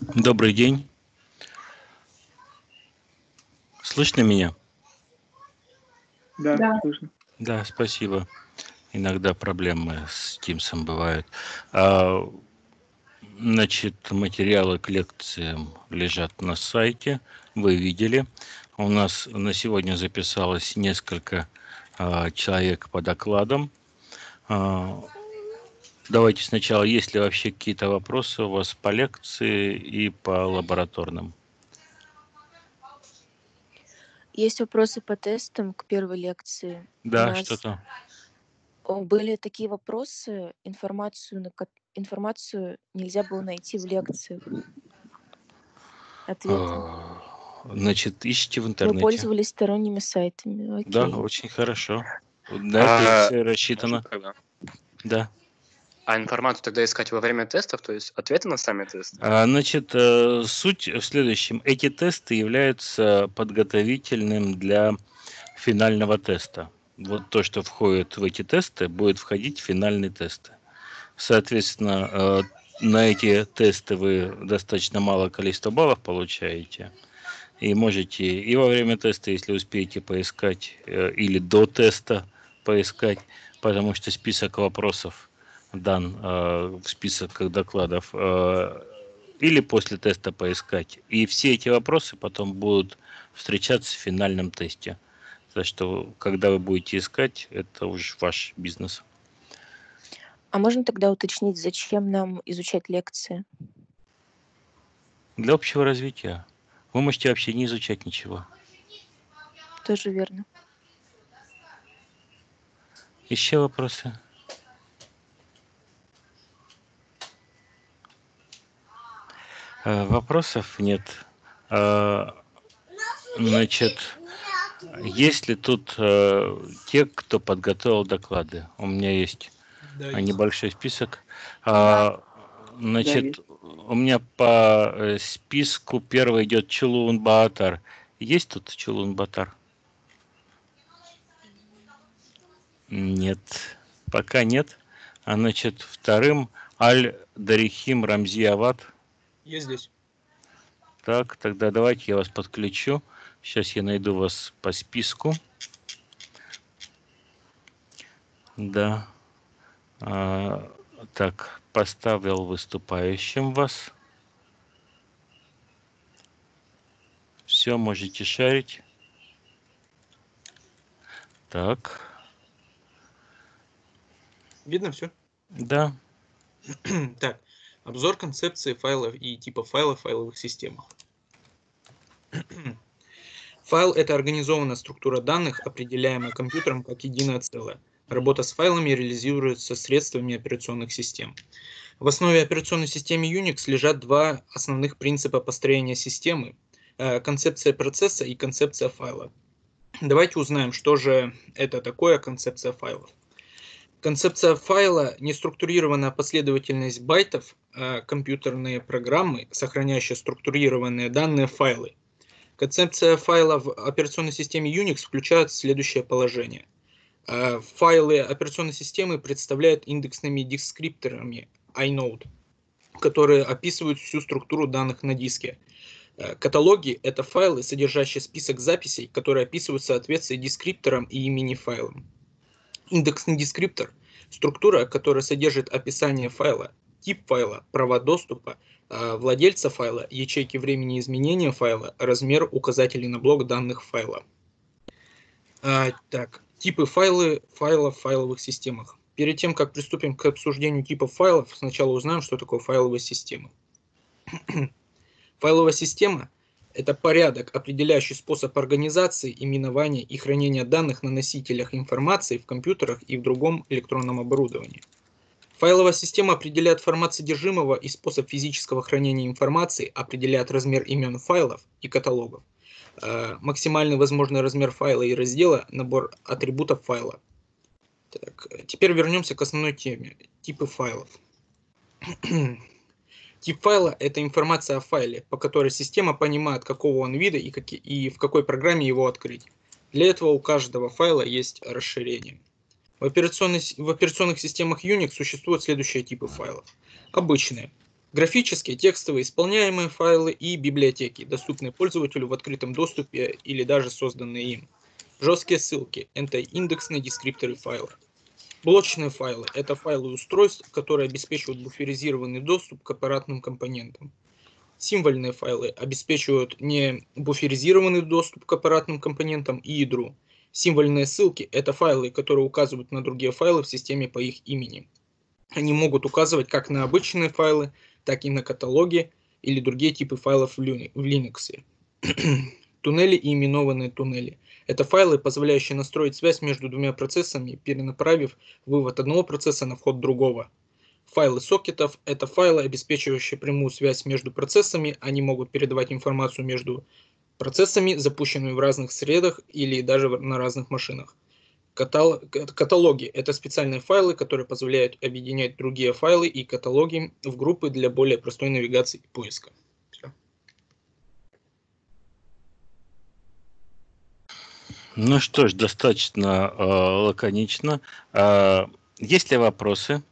Добрый день. Слышно меня? Да, Да. слышно. Да, спасибо. Иногда проблемы с Тимсом бывают. А, Значит, материалы к лекциям лежат на сайте. Вы видели. У нас на сегодня записалось несколько человек по докладам. А, Давайте сначала, есть ли вообще какие-то вопросы у вас по лекции и по лабораторным? Есть вопросы по тестам к первой лекции. У Да, нас что-то. были такие вопросы, информацию нельзя было найти в лекциях. Ответы. Значит, ищите в Мы интернете. пользовались сторонними сайтами. Да, Окей. очень хорошо. На это лекция рассчитана. Тогда. Да. А информацию тогда искать во время тестов, то есть ответы на сами тесты? Значит, суть в следующем. Эти тесты являются подготовительным для финального теста. Вот то, что входит в эти тесты, будет входить в финальные тесты. Соответственно, на эти тесты вы достаточно мало количество баллов получаете. И можете и во время теста, если успеете поискать, или до теста поискать, потому что список вопросов дан в список докладов, или после теста поискать. И все эти вопросы потом будут встречаться в финальном тесте. Так что, когда вы будете искать, это уже ваш бизнес. А можно тогда уточнить, зачем нам изучать лекции? Для общего развития. Вы можете вообще не изучать ничего. Тоже верно. Еще вопросы? Вопросов нет. Значит, есть ли тут те, кто подготовил доклады? У меня есть небольшой список. Значит, у меня по списку первый идет Чулун Баатар. Есть тут Чулун Батар? Нет, пока нет. Значит, вторым Аль-Дарихим Рамзи Авад. Есть здесь. Так, тогда давайте я вас подключу. Сейчас я найду вас по списку. Да. Так, поставил выступающим вас. Все, можете шарить. Так. Видно все? Да. Так, обзор концепции файлов и типа файлов в файловых системах. Файл – это организованная структура данных, определяемая компьютером как единое целое. Работа с файлами реализуется средствами операционных систем. В основе операционной системы Unix лежат два основных принципа построения системы – концепция процесса и концепция файла. Давайте узнаем, что же это такое концепция файлов. Концепция файла – неструктурированная последовательность байтов, компьютерные программы, сохраняющие структурированные данные файлы. Концепция файла в операционной системе Unix включает следующее положение. Файлы операционной системы представляют индексными дескрипторами inode, которые описывают всю структуру данных на диске. Каталоги – это файлы, содержащие список записей, которые описывают соответствие дескрипторам и имени файлам. Индексный дескриптор – структура, которая содержит описание файла, тип файла, права доступа, владельца файла, ячейки времени изменения файла, размер указателей на блок данных файла. Так, типы файлов в файловых системах. Перед тем, как приступим к обсуждению типов файлов, сначала узнаем, что такое файловая система. Файловая система – это порядок, определяющий способ организации, именования и хранения данных на носителях информации в компьютерах и в другом электронном оборудовании. Файловая система определяет формат содержимого и способ физического хранения информации, определяет размер имен файлов и каталогов, максимальный возможный размер файла и раздела, набор атрибутов файла. Так, теперь вернемся к основной теме – типы файлов. Тип файла – это информация о файле, по которой система понимает, какого он вида и в какой программе его открыть. Для этого у каждого файла есть расширение. В операционных системах Unix существуют следующие типы файлов. Обычные Графические, текстовые, исполняемые файлы и библиотеки, доступные пользователю в открытом доступе или даже созданные им. Жесткие ссылки – это индексные дескрипторы файла. Блочные файлы – это файлы устройств, которые обеспечивают буферизированный доступ к аппаратным компонентам. Символьные файлы обеспечивают не буферизированный доступ к аппаратным компонентам и ядру. Символьные ссылки – это файлы, которые указывают на другие файлы в системе по их имени. Они могут указывать как на обычные файлы, так и на каталоги или другие типы файлов в Linux. Туннели и именованные туннели – это файлы, позволяющие настроить связь между двумя процессами, перенаправив вывод одного процесса на вход другого. Файлы сокетов – это файлы, обеспечивающие прямую связь между процессами. Они могут передавать информацию между процессами, запущенными в разных средах или даже на разных машинах. Каталоги – это специальные файлы, которые позволяют объединять другие файлы и каталоги в группы для более простой навигации и поиска. Всё. Ну что ж, достаточно лаконично. Есть ли вопросы?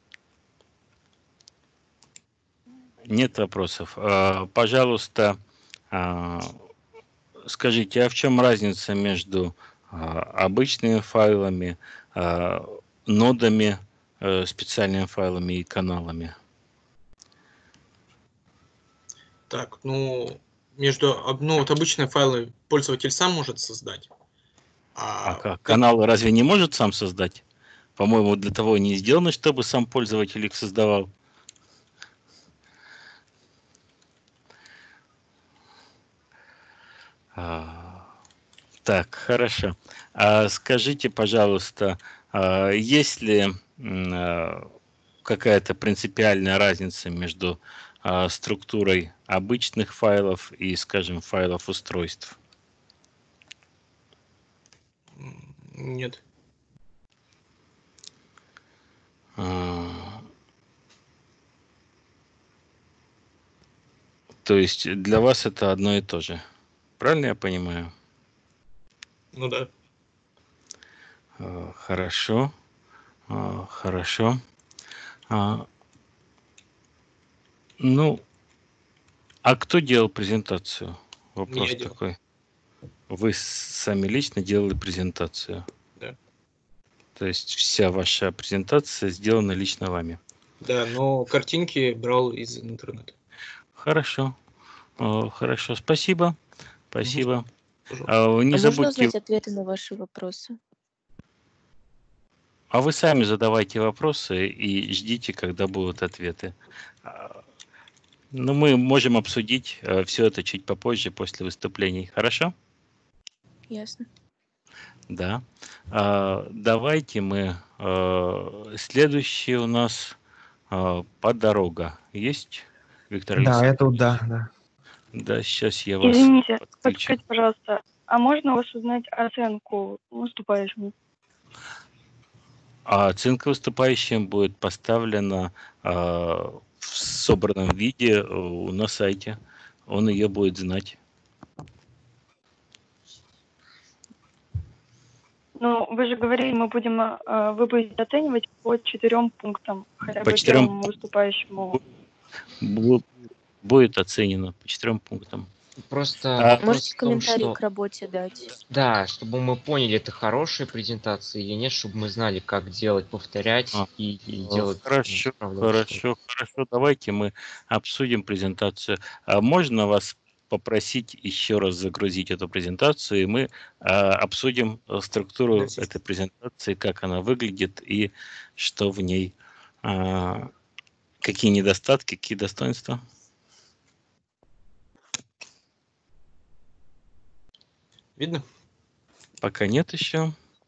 Нет вопросов. Пожалуйста, скажите, а в чем разница между обычными файлами, нодами, специальными файлами и каналами? Так, вот обычные файлы пользователь сам может создать. А как? Каналы разве не может сам создать? По-моему, для того не сделано, чтобы сам пользователь их создавал. Так, хорошо. Скажите, пожалуйста, есть ли какая-то принципиальная разница между структурой обычных файлов и, скажем, файлов устройств? Нет. То есть для вас это одно и то же. Правильно я понимаю? Ну да. Хорошо. Хорошо. Ну, а кто делал презентацию? Вопрос Я делал. такой. Вы сами лично делали презентацию? Да. То есть вся ваша презентация сделана лично вами? Да, но картинки брал из интернета. Хорошо. Хорошо, спасибо. Спасибо. Не можно забудьте. узнать ответы на ваши вопросы? А вы сами задавайте вопросы и ждите, когда будут ответы. Но мы можем обсудить все это чуть попозже, после выступлений. Хорошо? Ясно. Да. Давайте мы... Следующий у нас поддорога. Есть, Виктор Да, Алексеевич? это да. Да, сейчас я вас Извините, подключу. подскажите, пожалуйста, а можно у вас узнать оценку выступающему? А оценка выступающим будет поставлена в собранном виде на сайте. Он ее будет знать. Ну, вы же говорили, вы будете оценивать по 4 пунктам, хотя По бы 4 первому выступающему. Будет оценено по 4 пунктам. Просто вопрос Можете в том, комментарий что к работе дать? да, чтобы мы поняли, это хорошая презентация или нет, чтобы мы знали, как делать, повторять и делать Хорошо, исправлять что-то. хорошо. Давайте мы обсудим презентацию. Можно вас попросить еще раз загрузить эту презентацию, и мы обсудим структуру этой презентации, как она выглядит и что в ней, какие недостатки, какие достоинства. Видно? Пока нет еще.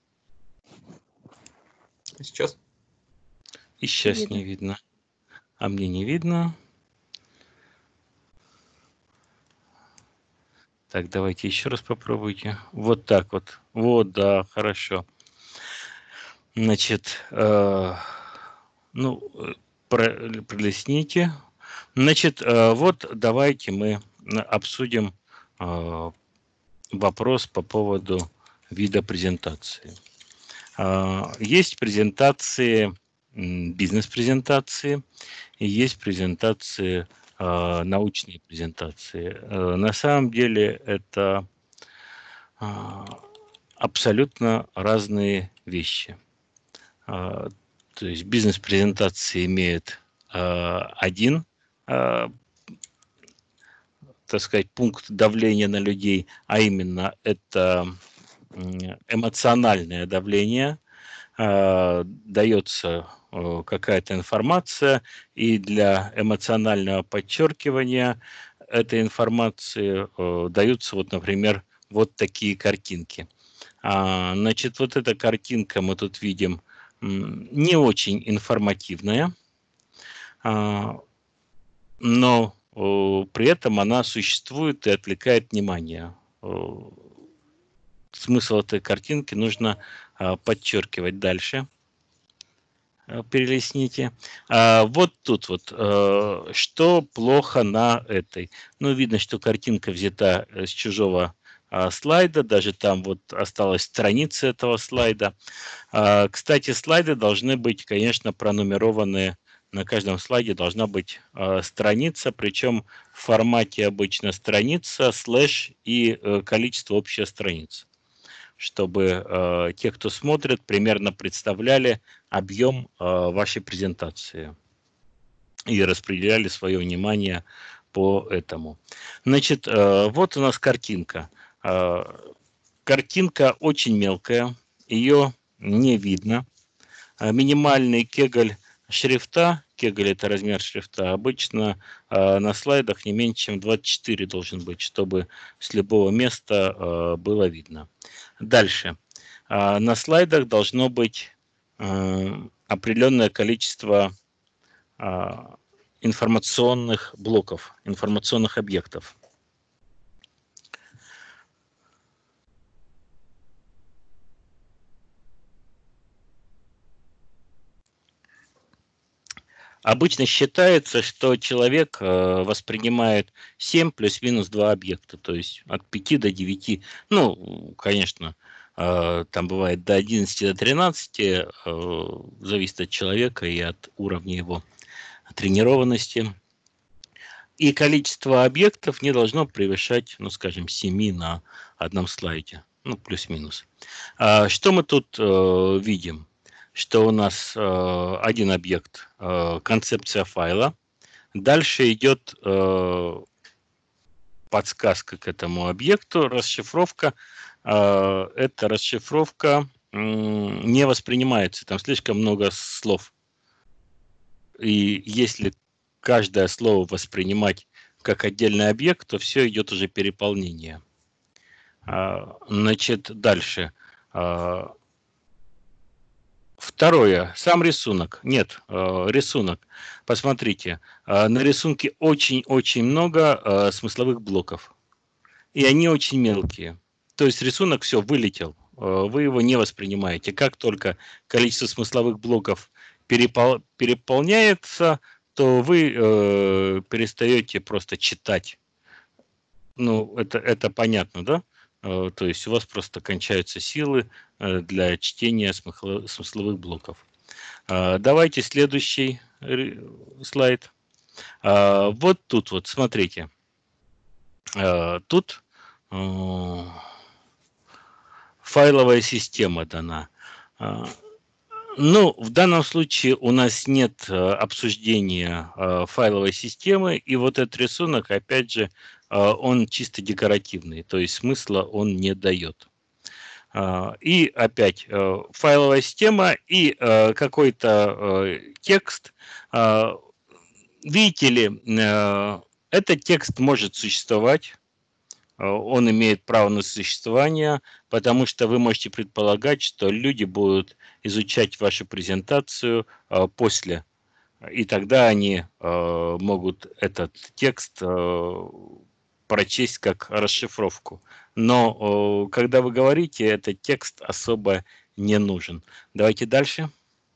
Сейчас? И сейчас Видно. не видно. А мне не видно. Так, давайте еще раз попробуйте. Вот так вот. Вот, да, хорошо. Значит, пролистните. Значит, вот давайте мы обсудим вопрос по поводу вида презентации. Есть презентации бизнес-презентации и есть презентации, научные презентации. На самом деле это абсолютно разные вещи. То есть бизнес-презентации имеют один, так сказать, пункт давления на людей, а именно это эмоциональное давление. Дается какая-то информация, и для эмоционального подчеркивания этой информации даются, вот, например, вот такие картинки. Значит, вот эта картинка мы тут видим не очень информативная, но при этом она существует и отвлекает внимание. Смысл этой картинки нужно подчеркивать дальше. Перелистните. Вот тут вот, что плохо на этой. Ну, видно, что картинка взята с чужого слайда, даже там вот осталась страница этого слайда. Кстати, слайды должны быть, конечно, пронумерованы. На каждом слайде должна быть страница, причем в формате обычно страница, слэш и количество общая страниц, чтобы те, кто смотрит, примерно представляли объем вашей презентации и распределяли свое внимание по этому. Значит, вот у нас картинка. Картинка очень мелкая, ее не видно. Минимальный кегль шрифта, кегль это размер шрифта, обычно на слайдах не меньше, чем 24 должен быть, чтобы с любого места было видно. Дальше. На слайдах должно быть определенное количество информационных блоков, информационных объектов. Обычно считается, что человек воспринимает 7 плюс-минус 2 объекта, то есть от 5 до 9. Ну, конечно, там бывает до 11, до 13, зависит от человека и от уровня его тренированности. И количество объектов не должно превышать, ну, скажем, 7 на одном слайде, ну, плюс-минус. Что мы тут видим? Что у нас один объект, концепция файла. Дальше идет подсказка к этому объекту, расшифровка. Эта расшифровка не воспринимается, там слишком много слов. И если каждое слово воспринимать как отдельный объект, то все идет уже переполнение. Значит, дальше. Второе. Сам рисунок. Нет, рисунок. Посмотрите. На рисунке очень-очень много смысловых блоков. И они очень мелкие. То есть рисунок все вылетел. Вы его не воспринимаете. Как только количество смысловых блоков переполняется, то вы перестаете просто читать. Ну, это понятно, да? То есть у вас просто кончаются силы для чтения смысловых блоков. Давайте следующий слайд. Вот тут вот, смотрите. Тут файловая система дана. Ну, в данном случае у нас нет обсуждения файловой системы, и вот этот рисунок, опять же, он чисто декоративный, то есть смысла он не дает. И опять файловая система и какой-то текст. Видите ли, этот текст может существовать, он имеет право на существование, потому что вы можете предполагать, что люди будут изучать вашу презентацию после, и тогда они могут этот текст прочесть как расшифровку. Но когда вы говорите, этот текст особо не нужен. Давайте дальше.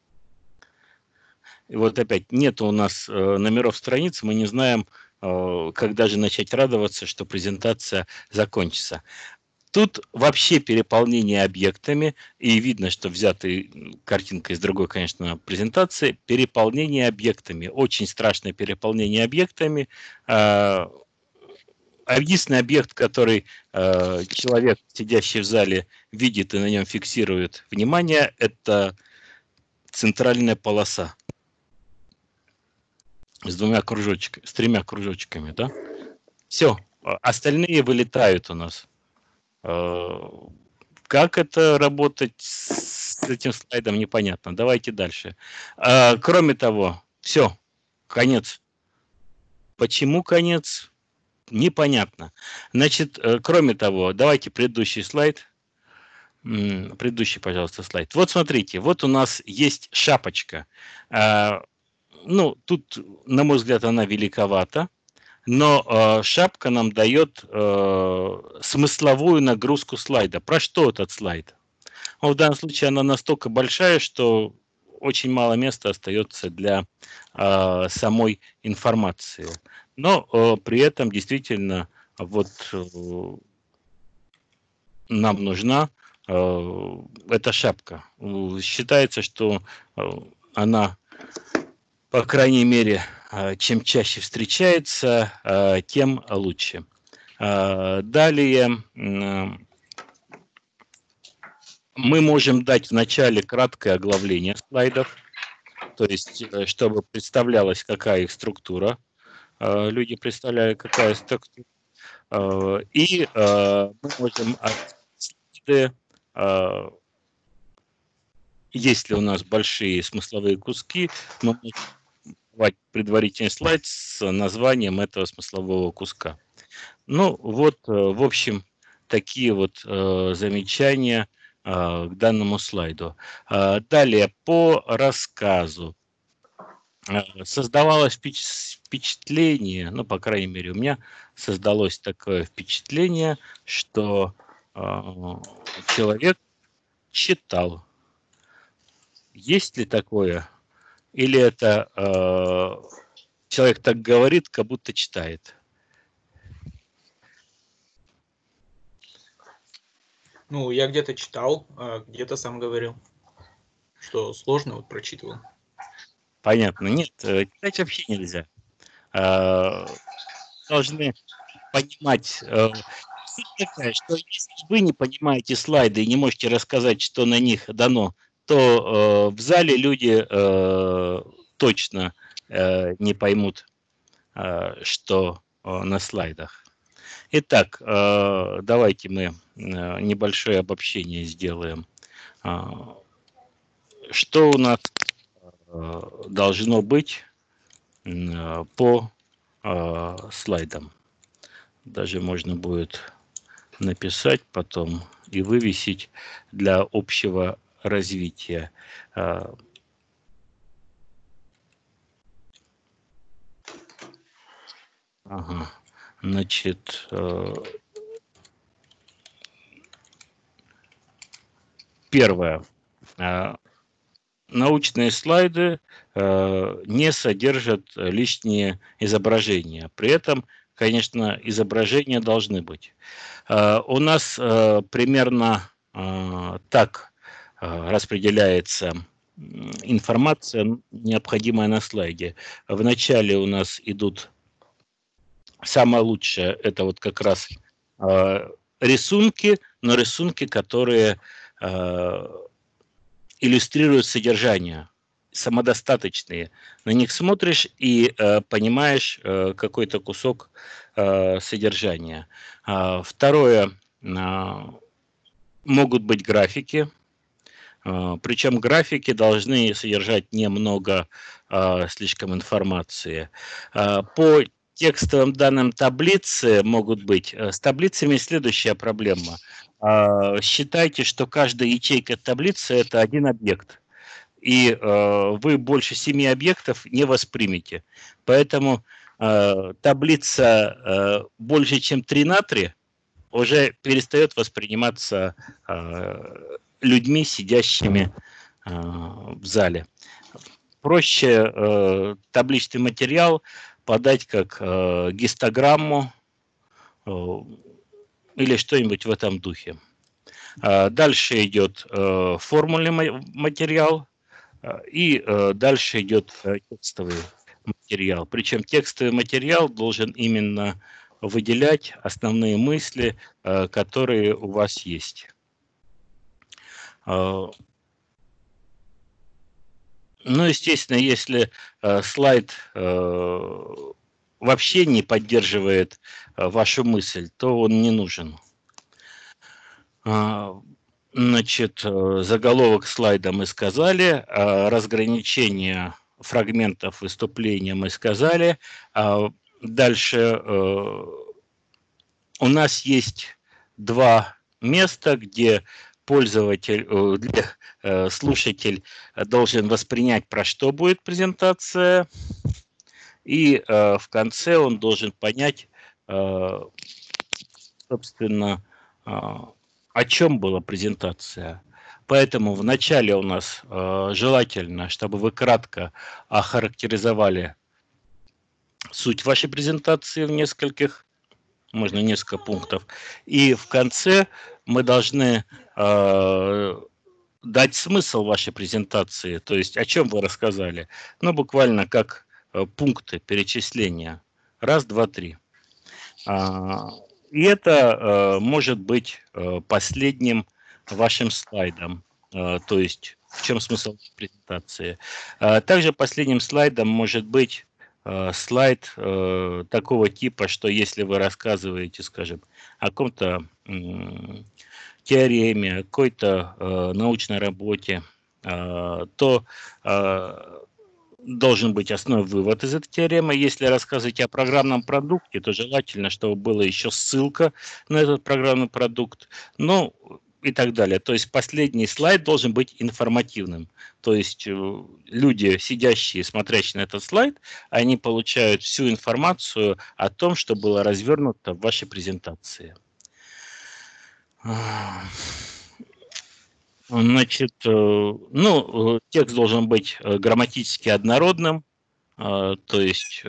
И вот опять нет у нас номеров страниц, мы не знаем, когда же начать радоваться, что презентация закончится. Тут вообще переполнение объектами, и видно, что взятая картинка из другой, конечно, презентации, переполнение объектами, очень страшное переполнение объектами. Единственный объект, который человек, сидящий в зале, видит и на нем фиксирует внимание, это центральная полоса с тремя кружочками, да? Все, остальные вылетают у нас. Как это работать с этим слайдом, непонятно. Давайте дальше. Кроме того, все, конец. Почему конец? Непонятно. Значит, кроме того, давайте предыдущий слайд. Предыдущий, пожалуйста, слайд. Вот смотрите, вот у нас есть шапочка. Ну, тут, на мой взгляд, она великовата. Но шапка нам дает смысловую нагрузку слайда. Про что этот слайд? В данном случае она настолько большая, что очень мало места остается для самой информации. Но при этом действительно вот нам нужна эта шапка. Считается, что она, по крайней мере, чем чаще встречается, тем лучше. Далее мы можем дать в начале краткое оглавление слайдов, то есть чтобы представлялась, какая их структура. Люди представляют, какая структура. И мы можем слайды, если у нас большие смысловые куски, мы можем предварительный слайд с названием этого смыслового куска. Ну вот, в общем, такие вот замечания к данному слайду. Далее, по рассказу. Создавалось впечатление, ну, по крайней мере, у меня создалось такое впечатление, что человек читал. Есть ли такое? Или это человек так говорит, как будто читает? Ну, я где-то читал, а где-то сам говорил, что сложно, вот прочитывал. Понятно. Нет, читать вообще нельзя. Должны понимать, суть такая, что если вы не понимаете слайды и не можете рассказать, что на них дано, то в зале люди точно не поймут, что на слайдах. Итак, давайте мы небольшое обобщение сделаем. Что у нас должно быть по слайдам? Даже можно будет написать потом и вывесить для общего развития. Ага. Значит, первое. Научные слайды не содержат лишние изображения. При этом, конечно, изображения должны быть. У нас примерно так распределяется информация, необходимая на слайде. Вначале у нас идут самое лучшее, это вот как раз рисунки, но рисунки, которые иллюстрируют содержание, самодостаточные. На них смотришь и понимаешь какой-то кусок содержания. Второе, могут быть графики, причем графики должны содержать немного слишком информации. По текстовым данным таблицы могут быть. С таблицами следующая проблема. Считайте, что каждая ячейка таблицы – это один объект. И вы больше 7 объектов не воспримете. Поэтому таблица больше, чем 3 на 3 уже перестает восприниматься людьми, сидящими в зале. Проще табличный материал подать как гистограмму, или что-нибудь в этом духе. Дальше идет формульный материал, и дальше идет текстовый материал. Причем текстовый материал должен именно выделять основные мысли, которые у вас есть. Ну, естественно, если слайд вообще не поддерживает вашу мысль, то он не нужен. Значит, заголовок слайда мы сказали, разграничение фрагментов выступления мы сказали. Дальше у нас есть два места, где пользователь, слушатель должен воспринять, про что будет презентация, и в конце он должен понять, собственно, о чем была презентация. Поэтому в начале у нас желательно, чтобы вы кратко охарактеризовали суть вашей презентации в нескольких, можно несколько пунктов. И в конце мы должны дать смысл вашей презентации, то есть о чем вы рассказали. Ну, буквально как пункты перечисления. Раз, два, три. И это может быть последним вашим слайдом. То есть в чем смысл презентации. Также последним слайдом может быть слайд такого типа, что если вы рассказываете, скажем, о каком-то теореме, о какой-то научной работе, то должен быть основной вывод из этой теоремы. Если рассказывать о программном продукте, то желательно, чтобы была еще ссылка на этот программный продукт, ну и так далее. То есть последний слайд должен быть информативным. То есть люди, сидящие, смотрящие на этот слайд, они получают всю информацию о том, что было развернуто в вашей презентации. Значит, ну, текст должен быть грамматически однородным, то есть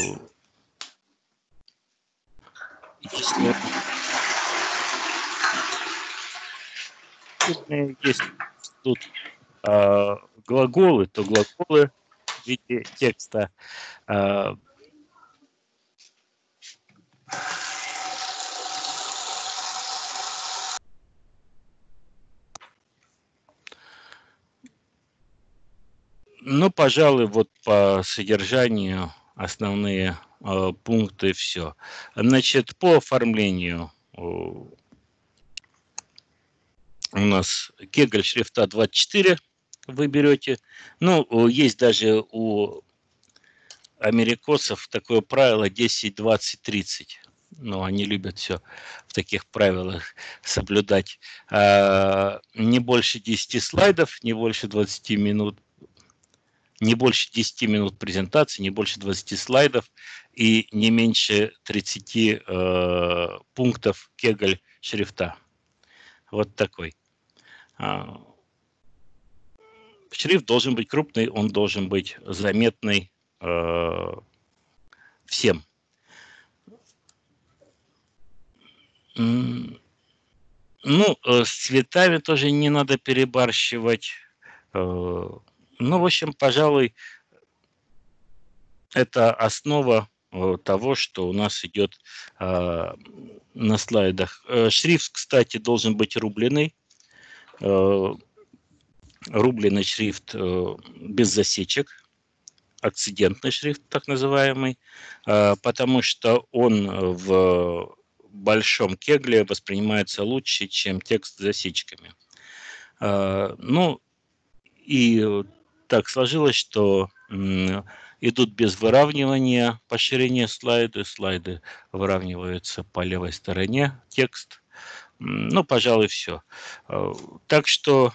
если тут глаголы, то глаголы в виде текста. Ну, пожалуй, вот по содержанию основные пункты все. Значит, по оформлению у нас Кегль шрифта 24 вы берете. Ну, есть даже у америкосов такое правило 10, 20, 30. Ну, они любят все в таких правилах соблюдать. Не больше 10 слайдов, не больше 20 минут. Не больше 10 минут презентации, не больше 20 слайдов и не меньше 30 пунктов Кегль шрифта. Вот такой. Шрифт должен быть крупный, он должен быть заметный всем. Ну, с цветами тоже не надо перебарщивать. Ну, в общем, пожалуй, это основа того, что у нас идет на слайдах. Шрифт, кстати, должен быть рубленый. Рубленый шрифт без засечек. Акцидентный шрифт, так называемый. Потому что он в большом кегле воспринимается лучше, чем текст с засечками. Ну, и так сложилось, что идут без выравнивания по ширине слайды. Слайды выравниваются по левой стороне, текст. Ну, пожалуй, все. Так что,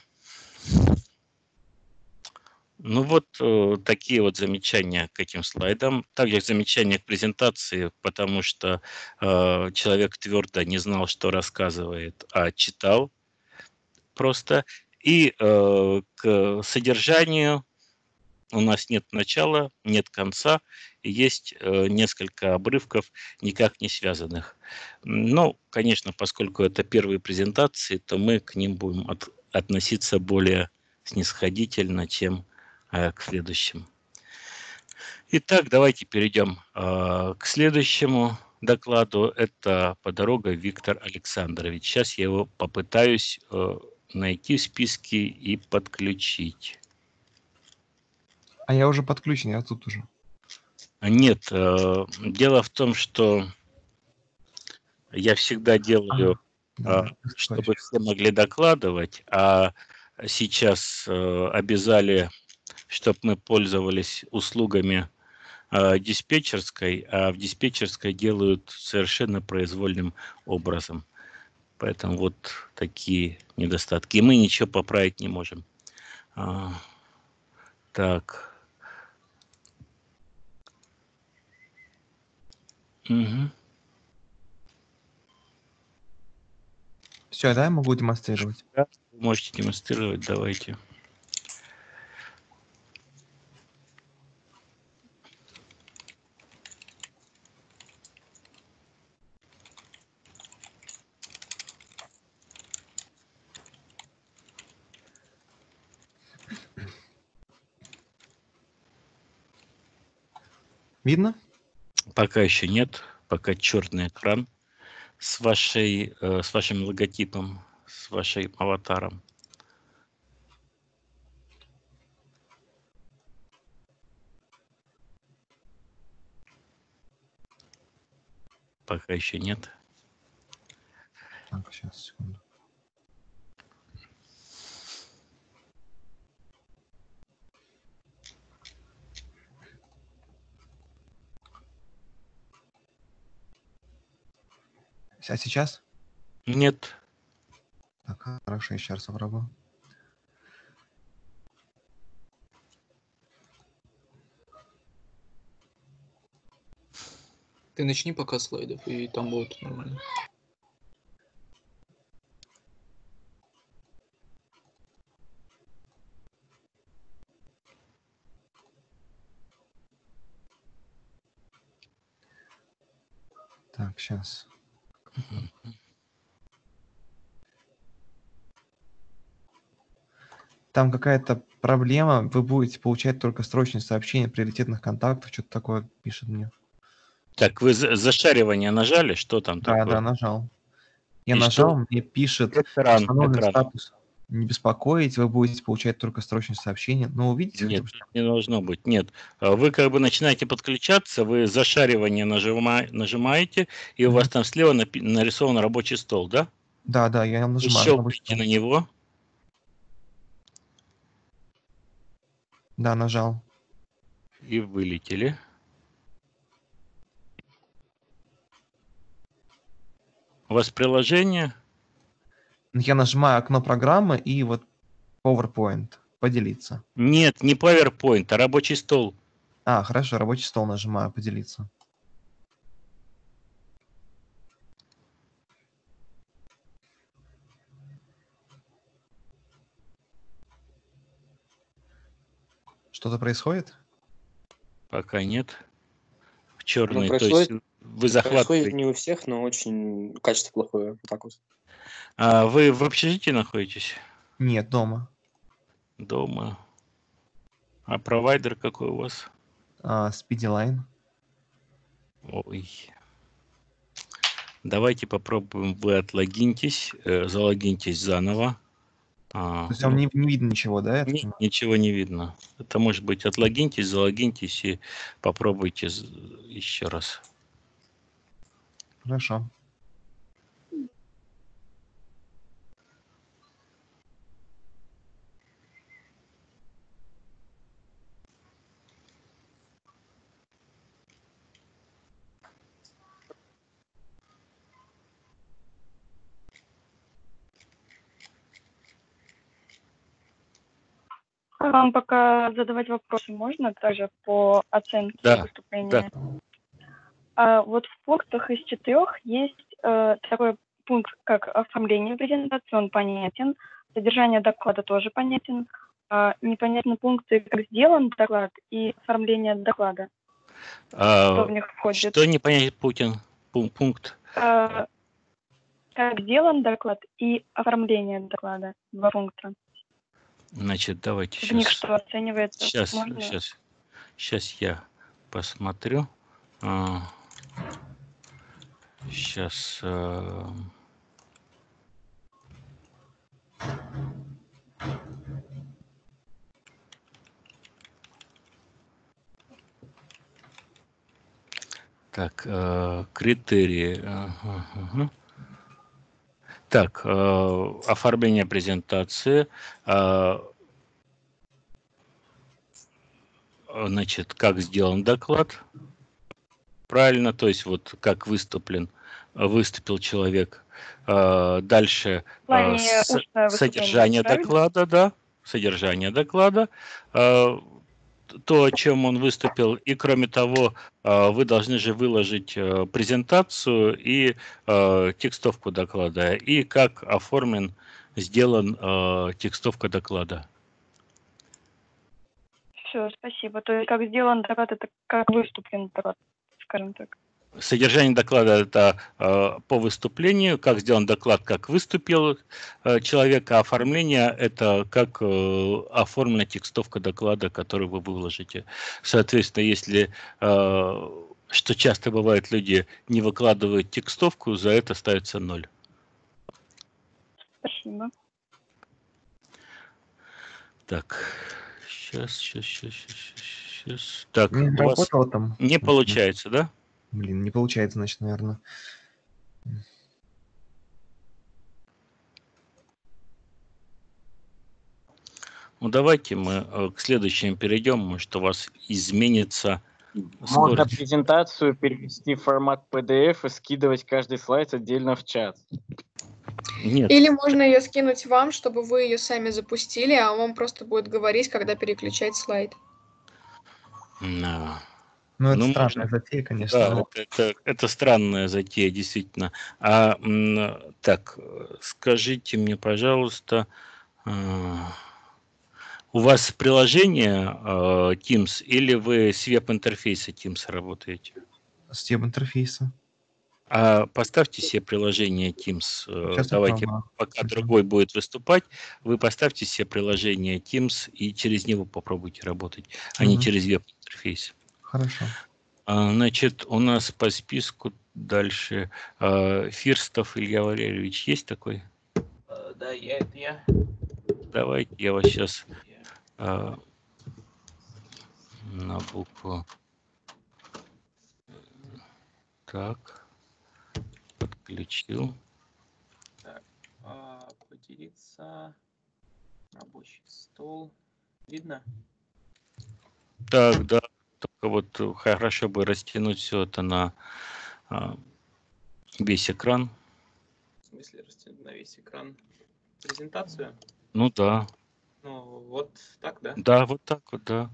ну вот такие вот замечания к этим слайдам. Также замечания к презентации, потому что человек твердо не знал, что рассказывает, а читал просто. И к содержанию У нас нет начала, нет конца, и есть несколько обрывков, никак не связанных. Но, конечно, поскольку это первые презентации, то мы к ним будем относиться более снисходительно, чем к следующим. Итак, давайте перейдем к следующему докладу. Это Подорога Виктор Александрович. Сейчас я его попытаюсь найти в списке и подключить. А я уже подключен, я тут уже. Нет, дело в том, что я всегда делаю, Да, чтобы все могли докладывать, а сейчас обязали, чтобы мы пользовались услугами диспетчерской, а в диспетчерской делают совершенно произвольным образом. Поэтому вот такие недостатки. И мы ничего поправить не можем. Так. Угу. Все, да, я могу демонстрировать. Да, вы можете демонстрировать, давайте. Видно? Пока еще нет, пока черный экран с вашим логотипом, с вашим аватаром. Пока еще нет. Так, сейчас, секунду. А сейчас? Нет. Так, хорошо, еще раз попробую. Ты начни пока слайдов, и там будет нормально. Так, сейчас. Там какая-то проблема, вы будете получать только срочные сообщения приоритетных контактов, что-то такое пишет мне. Так, вы зашаривание нажали? Что там Да, такое? да, нажал. Я И нажал, что? мне пишет Экран. статус. Не беспокоить, вы будете получать только срочные сообщения. Но увидите Нет, хотя бы, не должно быть. Нет. Вы как бы начинаете подключаться, вы зашаривание нажимаете, и у вас там слева нарисован рабочий стол, да? Да, да, я Вы нажимаю. щелкаете на него. Да, нажал. И вылетели. У вас приложение? Я нажимаю окно программы и вот PowerPoint. Поделиться. Нет, не PowerPoint, а рабочий стол. А, хорошо, рабочий стол нажимаю, поделиться. Что-то происходит? Пока нет. В черный, Ну, то есть вы происходит захватываете. не у всех, но очень качество плохое. Вот так вот. А вы в общежитии находитесь? Нет, дома. Дома. А провайдер какой у вас? SpeedyLine. Ой. Давайте попробуем, вы отлогиньтесь, залогиньтесь заново. То есть вам не видно ничего, да? Я так понимаю? Ничего не видно. Это может быть отлогиньтесь, залогиньтесь и попробуйте еще раз. Хорошо. Вам пока задавать вопросы можно также по оценке Да, выступления? да. Вот в пунктах из 4 есть такой пункт, как оформление презентации, он понятен, содержание доклада тоже понятен, непонятны пункты, как сделан доклад и оформление доклада. Что в них входит? Что не понять, пункт? Как сделан доклад и оформление доклада. 2 пункта. Значит, давайте В них сейчас. что оценивается? Сейчас я посмотрю. Сейчас. Так, критерии. Так, оформление презентации. Значит, как сделан доклад. Правильно, то есть вот как выступил человек. Дальше содержание доклада, да, содержание доклада, то, о чем он выступил, и кроме того, вы должны же выложить презентацию и текстовку доклада, и как сделан текстовка доклада. Все, спасибо. То есть как сделан доклад, это как выступлен доклад, скажем так. Содержание доклада – это по выступлению, как сделан доклад, как выступил человек, а оформление – это как оформлена текстовка доклада, который вы выложите. Соответственно, если, что часто бывает, люди не выкладывают текстовку, за это ставится 0. Спасибо. Так, сейчас. Так, Не у вас там. не получается, да? Блин, не получается, значит, наверное. Ну, давайте мы к следующему перейдем, может, у вас изменится Можно скорость. презентацию перевести в формат PDF и скидывать каждый слайд отдельно в чат. Нет. Или можно ее скинуть вам, чтобы вы ее сами запустили, а он вам просто будет говорить, когда переключать слайд. Ну, это странная затея, конечно. Да, но... это странная затея, действительно. Так, скажите мне, пожалуйста, у вас приложение Teams или вы с веб-интерфейса Teams работаете? С веб-интерфейса. Поставьте себе приложение Teams. Сейчас Давайте, пока другой будет выступать, вы поставьте себе приложение Teams и через него попробуйте работать, а не через веб-интерфейс. Хорошо. Значит, у нас по списку дальше Фирстов Илья Валерьевич есть такой? Да, это я. Давайте я вас сейчас на букву. Так, подключил. Так, поделиться. Рабочий стол. Видно? Так, да. Только вот хорошо бы растянуть все это на весь экран. В смысле растянуть на весь экран презентацию? Ну да. Ну, вот так, да? Да, вот так вот, да.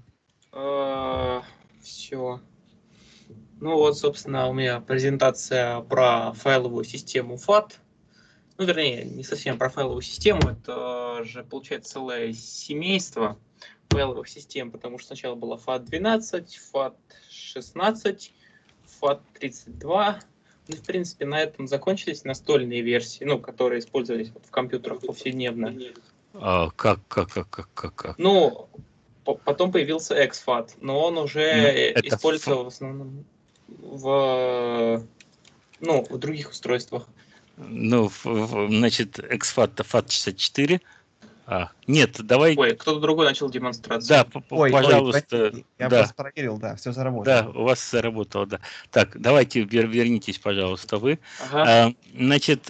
Все. Ну вот, собственно, у меня презентация про файловую систему FAT. Ну, вернее, не совсем про файловую систему, это же, получается, целое семейство файловых систем, потому что сначала была FAT12, FAT16, FAT32. Ну, в принципе, на этом закончились настольные версии, ну, которые использовались в компьютерах повседневно. Как? Ну, потом появился XFAT, но он уже использовался в основном в других устройствах. Ну, значит, XFAT-то FAT64. Нет, давай... Ой, кто-то другой начал демонстрацию. Да, пожалуйста. Я просто проверил, да, все заработало. Да, у вас заработало, да. Так, давайте вернитесь, пожалуйста, вы. Ага. Значит,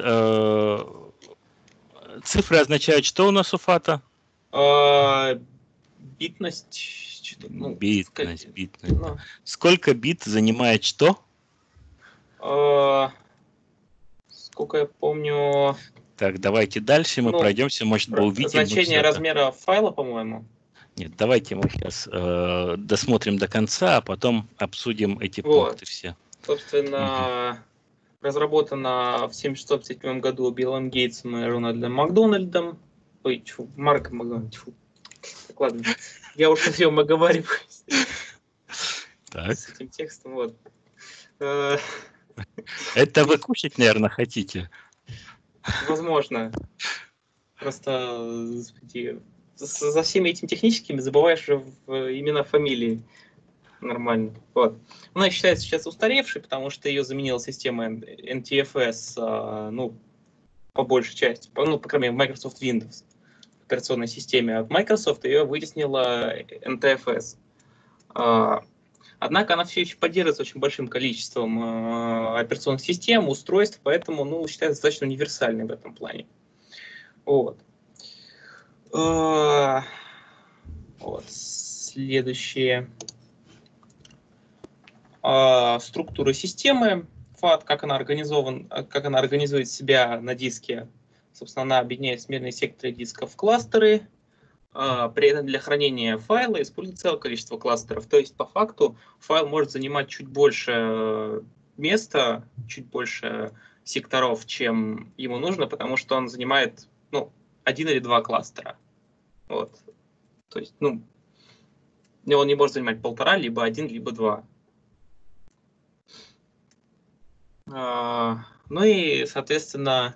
цифры означают, что у нас у FAT? Битность. Битность. Ну. Сколько бит занимает что? Сколько я помню... Так, давайте дальше мы пройдемся, может, мы увидим. Значение размера файла, по-моему. Нет, давайте мы сейчас досмотрим до конца, а потом обсудим эти пункты все. Собственно, разработана в 1957 году Биллом Гейтсом и Рональдом Макдональдом. Ой, Марком Макдональдом. Так, ладно. Я уж о чем оговариваюсь Так. с этим текстом. Вот. Это вы кушать, наверное, хотите? Возможно. Просто за всеми этими техническими забываешь же имена, фамилии. Нормально. Вот. Она считается сейчас устаревшей, потому что ее заменила система NTFS, ну, по большей части, по крайней мере, в Microsoft Windows операционной системе. А в Microsoft ее вытеснила NTFS. Однако она все еще поддерживается очень большим количеством операционных систем, устройств, поэтому, ну, считается достаточно универсальной в этом плане. Вот. Вот. Следующее. Структура системы FAT, как она организует себя на диске. Собственно, она объединяет смежные секторы диска в кластеры. При этом для хранения файла используется целое количество кластеров. То есть, по факту, файл может занимать чуть больше места, чуть больше секторов, чем ему нужно, потому что он занимает, ну, 1 или 2 кластера. Вот. То есть, ну, он не может занимать 1,5, либо 1, либо 2. Ну и, соответственно,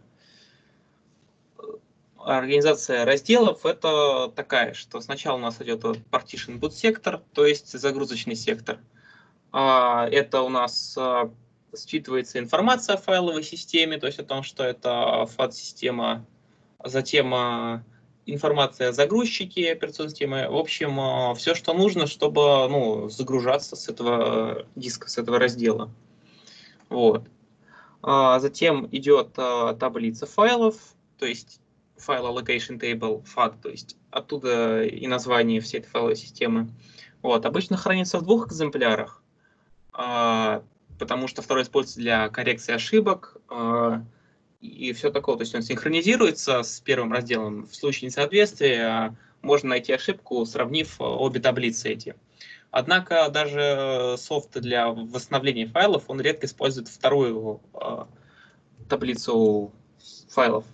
организация разделов это такая, что сначала у нас идет partition boot сектор, то есть загрузочный сектор. Это у нас считывается информация о файловой системе, то есть о том, что это FAT-система, затем информация о загрузчике операционной системы. В общем, все, что нужно, чтобы, ну, загружаться с этого диска, с этого раздела. Вот. Затем идет таблица файлов, то есть файл allocation table, FAT, то есть оттуда и название всей этой файловой системы. Вот. Обычно хранится в 2 экземплярах, потому что второй используется для коррекции ошибок и все такое. То есть он синхронизируется с первым разделом. В случае несоответствия можно найти ошибку, сравнив обе таблицы эти. Однако даже софт для восстановления файлов, он редко использует вторую таблицу файлов.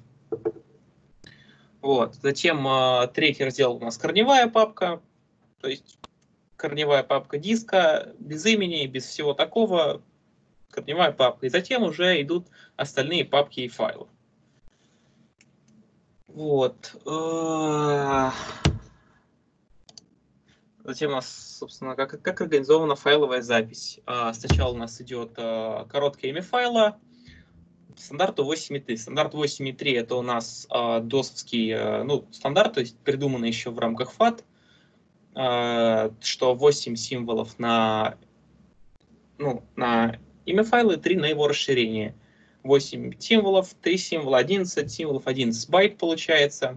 Вот. Затем третий раздел у нас корневая папка, то есть корневая папка диска, без имени, без всего такого, корневая папка. И затем уже идут остальные папки и файлы. Вот. Затем у нас, собственно, как организована файловая запись. Сначала у нас идет короткое имя файла, стандарту 8.3. Стандарт 8.3 это у нас досовский, ну, стандарт, то есть придуманный еще в рамках FAT, что 8 символов на имя файла и 3 на его расширение. 8 символов, 3 символа, 11 символов, 11 байт получается.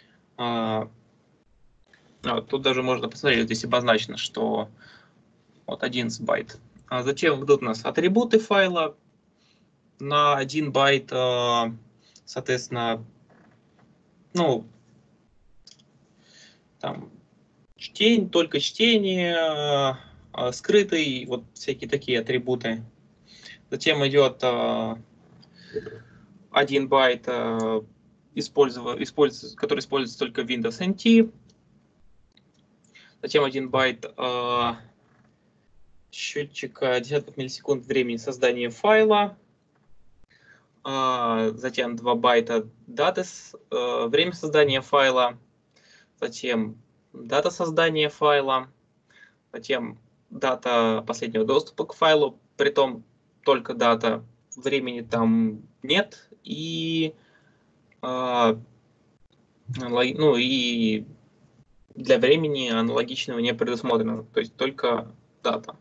Тут даже можно посмотреть, здесь обозначено, что вот 11 байт. Затем идут у нас атрибуты файла на 1 байт, соответственно, ну, там, только чтение, скрытый, вот всякие такие атрибуты. Затем идет 1 байт, который используется только в Windows NT. Затем 1 байт счетчика десятков миллисекунд времени создания файла. Затем 2 байта даты, время создания файла. Затем дата создания файла. Затем дата последнего доступа к файлу. Притом только дата, времени там нет. И, ну, и для времени аналогичного не предусмотрено, то есть только дата.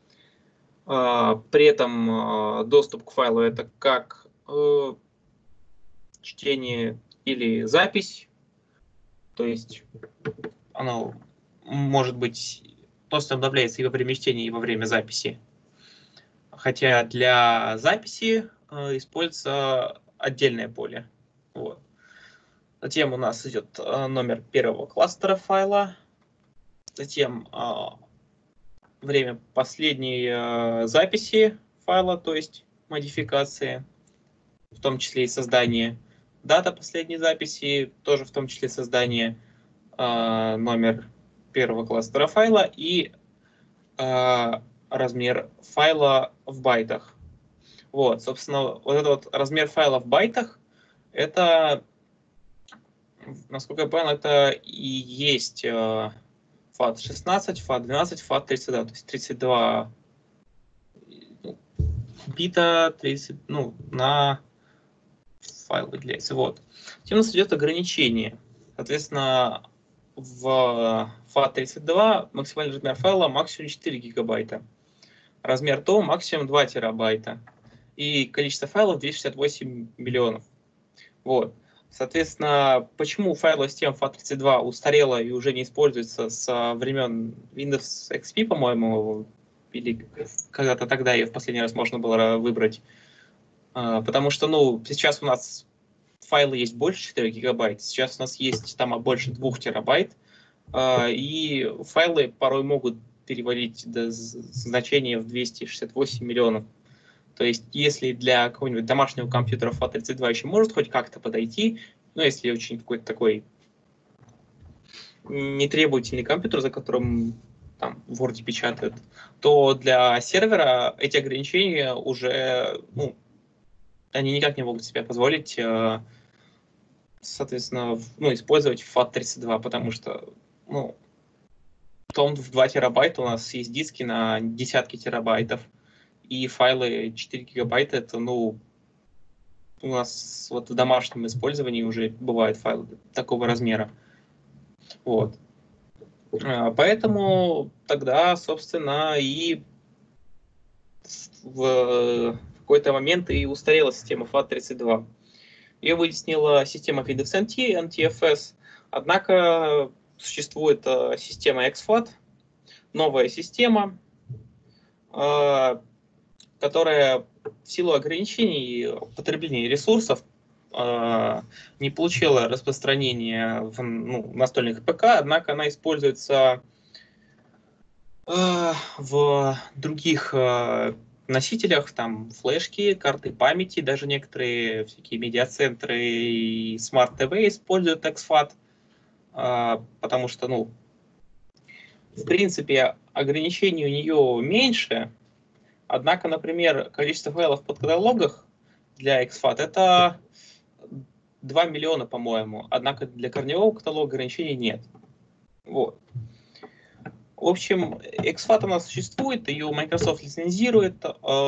При этом доступ к файлу это как чтение или запись, то есть оно может быть просто обновляется и во время чтения, и во время записи. Хотя для записи используется отдельное поле. Вот. Затем у нас идет номер первого кластера файла. Затем время последней записи файла, то есть модификации, в том числе и создание. Дата последней записи, тоже в том числе создание. номер первого кластера файла и размер файла в байтах. Вот, собственно, вот этот вот размер файла в байтах, это, насколько я понял, это и есть FAT16, FAT12, FAT32, то есть 32 бита 30, на файл выделяется. Вот. Затем у нас идет ограничение. Соответственно, в FAT32 максимальный размер файла максимум 4 гигабайта. Размер ТО максимум 2 терабайта. И количество файлов 268 миллионов. Вот. Соответственно, почему файловая система FAT32 устарела и уже не используется со времен Windows XP, по-моему, или когда-то тогда ее в последний раз можно было выбрать. Потому что, сейчас у нас файлы есть больше 4 гигабайт, сейчас у нас есть там больше 2 терабайт, и файлы порой могут перевалить до значения в 268 миллионов. То есть, если для какого-нибудь домашнего компьютера FAT32 еще может хоть как-то подойти, если очень какой-то такой нетребовательный компьютер, за которым там в Word печатают, то для сервера эти ограничения уже, они никак не могут себе позволить, соответственно, использовать FAT32, потому что, в 2 терабайта у нас есть диски на десятки терабайтов, и файлы 4 гигабайта, это, у нас вот в домашнем использовании уже бывают файлы такого размера. Вот. Поэтому тогда, собственно, и в какой-то момент и устарела система FAT32. Ее вытеснила система Windows NT, NTFS, однако существует система XFAT, новая система, которая в силу ограничений потребления ресурсов не получила распространения в настольных ПК, однако она используется в других носителях, там флешки, карты памяти, даже некоторые всякие медиацентры и смарт-ТВ используют XFAT, потому что, в принципе, ограничений у нее меньше, однако, например, количество файлов в подкаталогах для XFAT это 2 миллиона, по-моему, однако для корневого каталога ограничений нет. Вот. В общем, XFAT у нас существует, ее Microsoft лицензирует,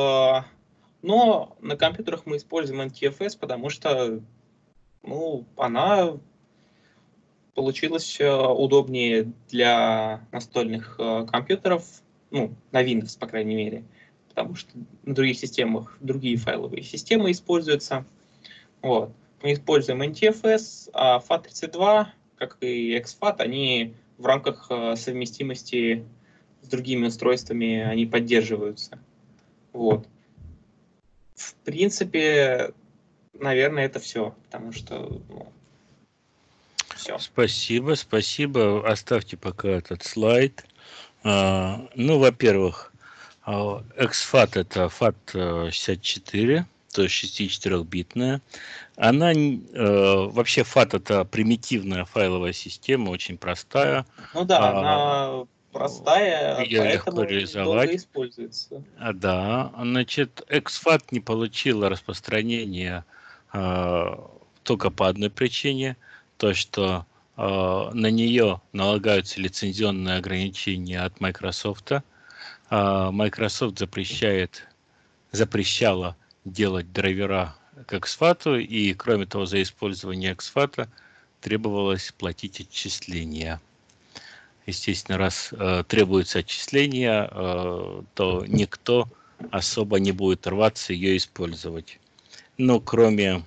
но на компьютерах мы используем NTFS, потому что она получилась удобнее для настольных компьютеров, на Windows, по крайней мере, потому что на других системах другие файловые системы используются. Вот. Мы используем NTFS, а FAT32, как и XFAT, они в рамках совместимости с другими устройствами они поддерживаются. Вот. В принципе, наверное, это все, потому что все. Спасибо. Оставьте пока этот слайд. Во-первых, XFAT это FAT64, то есть 64-битная. Она вообще FAT это примитивная файловая система, очень простая. Она простая, ее поэтому легко реализовать. долго используется. Да, значит, XFAT не получила распространения только по одной причине, то что на нее налагаются лицензионные ограничения от Microsoft. Microsoft запрещала делать драйвера к XFAT, и кроме того, за использование XFAT требовалось платить отчисления. Естественно, раз требуется отчисления, то никто особо не будет рваться ее использовать. Но кроме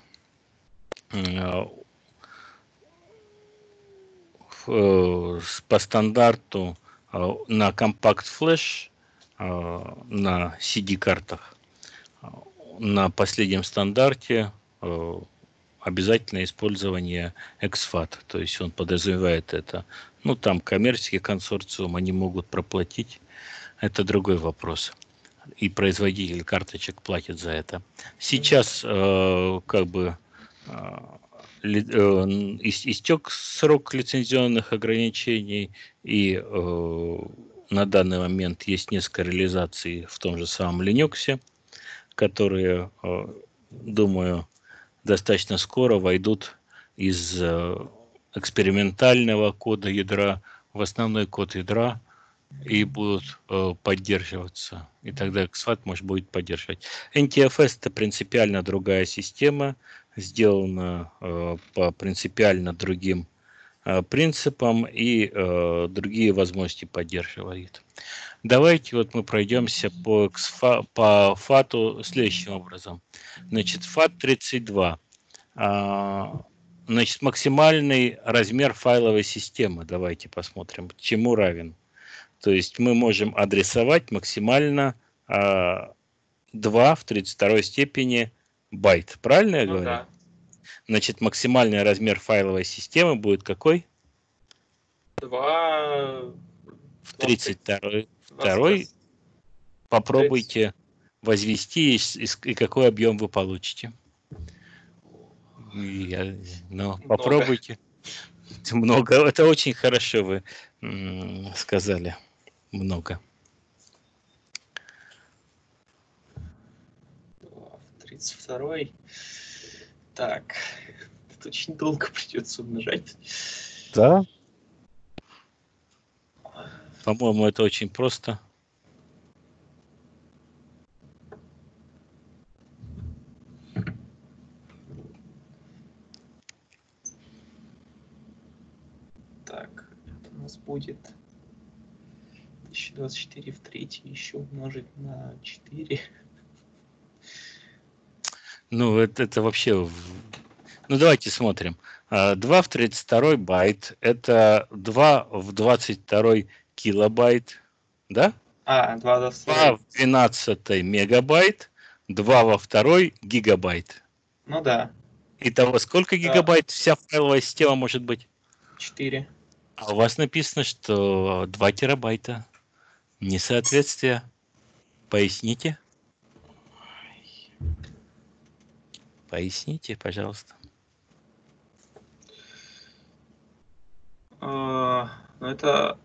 по стандарту на Compact Flash, на CD-картах, на последнем стандарте обязательное использование XFAT, то есть он подразумевает это. Там коммерческий консорциум, они могут проплатить, это другой вопрос. И производитель карточек платит за это. Сейчас истек срок лицензионных ограничений, и на данный момент есть несколько реализаций в том же самом Linux, которые, думаю, достаточно скоро войдут из экспериментального кода ядра в основной код ядра и будут поддерживаться. И тогда XFAT может будет поддерживать. NTFS — это принципиально другая система, сделана по принципиально другим принципам и другие возможности поддерживает. Давайте вот мы пройдемся по FAT следующим образом. Значит, FAT32. Значит, максимальный размер файловой системы. Давайте посмотрим, чему равен. То есть мы можем адресовать максимально 2 в 32 степени байт. Правильно я говорю? Да. Значит, максимальный размер файловой системы будет какой? 2 в 32. Попробуйте возвести, и какой объем вы получите. Попробуйте. Много. Это очень хорошо вы сказали. Много. 32. Так. Это очень долго придется умножать. Да. По-моему, это очень просто. Так, это у нас будет 1024 в третий еще умножить на 4. Ну, это вообще... Ну, давайте смотрим. 2 в 32 байт – это 2 в 22 килобайт, да? 2 в 12 мегабайт, 2 во 2 гигабайт. Ну да. Итого сколько гигабайт вся файловая система может быть? 4. А у вас написано, что 2 терабайта. Несоответствие. Поясните. Поясните, пожалуйста. Это...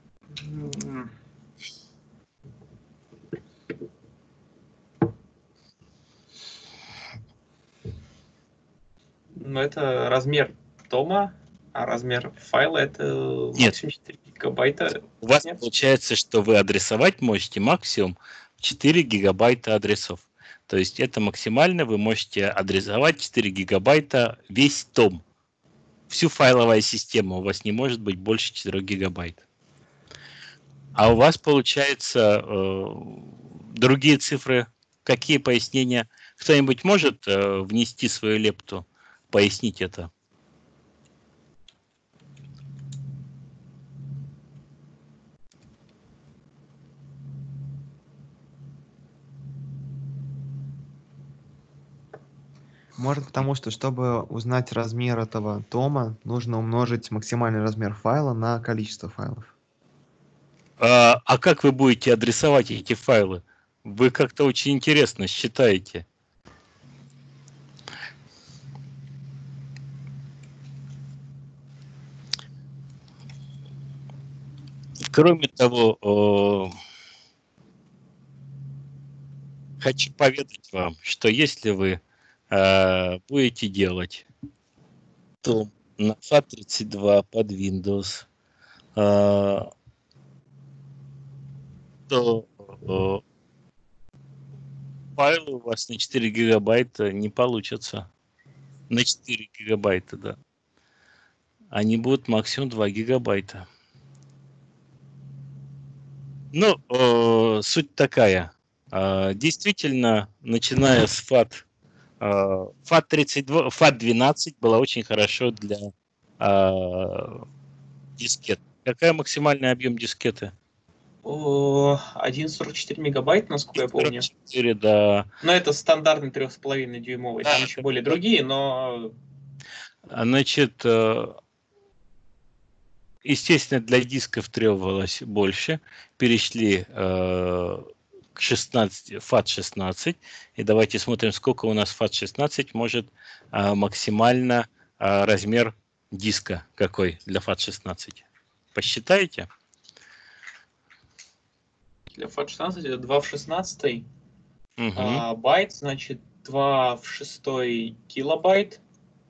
это размер тома, а размер файла это максимум 4 гигабайта. У вас получается, что вы адресовать можете максимум 4 гигабайта адресов. То есть это максимально вы можете адресовать 4 гигабайта весь том. Всю файловую систему у вас не может быть больше 4 гигабайт. А у вас получается другие цифры. Какие пояснения? Кто-нибудь может внести свою лепту? Пояснить это. Может, потому что, чтобы узнать размер этого тома, нужно умножить максимальный размер файла на количество файлов. А как вы будете адресовать эти файлы? Вы как-то очень интересно считаете. Кроме того, хочу поведать вам, что если вы будете делать том на FAT32 под Windows, то файлы у вас на 4 гигабайта не получатся. На 4 гигабайта, да. Они будут максимум 2 гигабайта. Ну, суть такая. Действительно, начиная с FAT32, FAT12 была очень хорошо для дискет. Какой максимальный объем дискеты? 1,44 мегабайт, насколько я помню. 4, да. Но это стандартный 3,5 дюймовый. Там еще были другие, но... Значит, естественно, для дисков требовалось больше. Перешли FAT16. И давайте смотрим, сколько у нас FAT16 может максимально размер диска какой для FAT16. Посчитаете? Для FAT16 это 2 в 16 Угу. байт, значит 2 в 6 килобайт,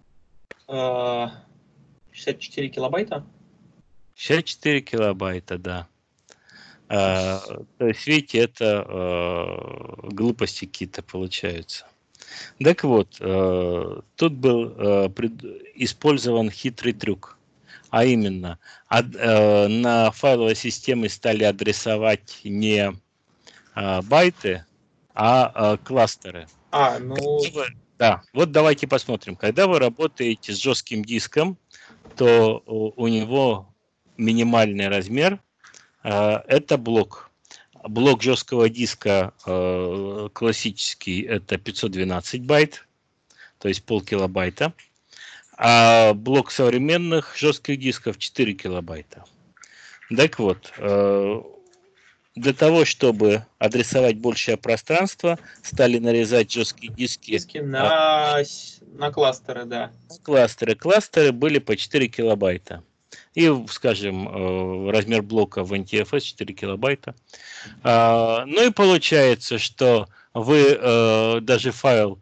64 килобайта. 64 килобайта, да. То есть, видите, это глупости какие-то получаются. Так вот, тут был использован хитрый трюк. А именно, на файловой системе стали адресовать не байты, а кластеры. Да, вот давайте посмотрим. Когда вы работаете с жестким диском, то у него минимальный размер это блок. Блок жесткого диска классический это 512 байт, то есть полкилобайта. А блок современных жестких дисков 4 килобайта. Так вот, для того, чтобы адресовать большее пространство, стали нарезать жесткие диски на кластеры, да. Кластеры были по 4 килобайта. И, скажем, размер блока в NTFS 4 килобайта. Ну и получается, что вы даже файл,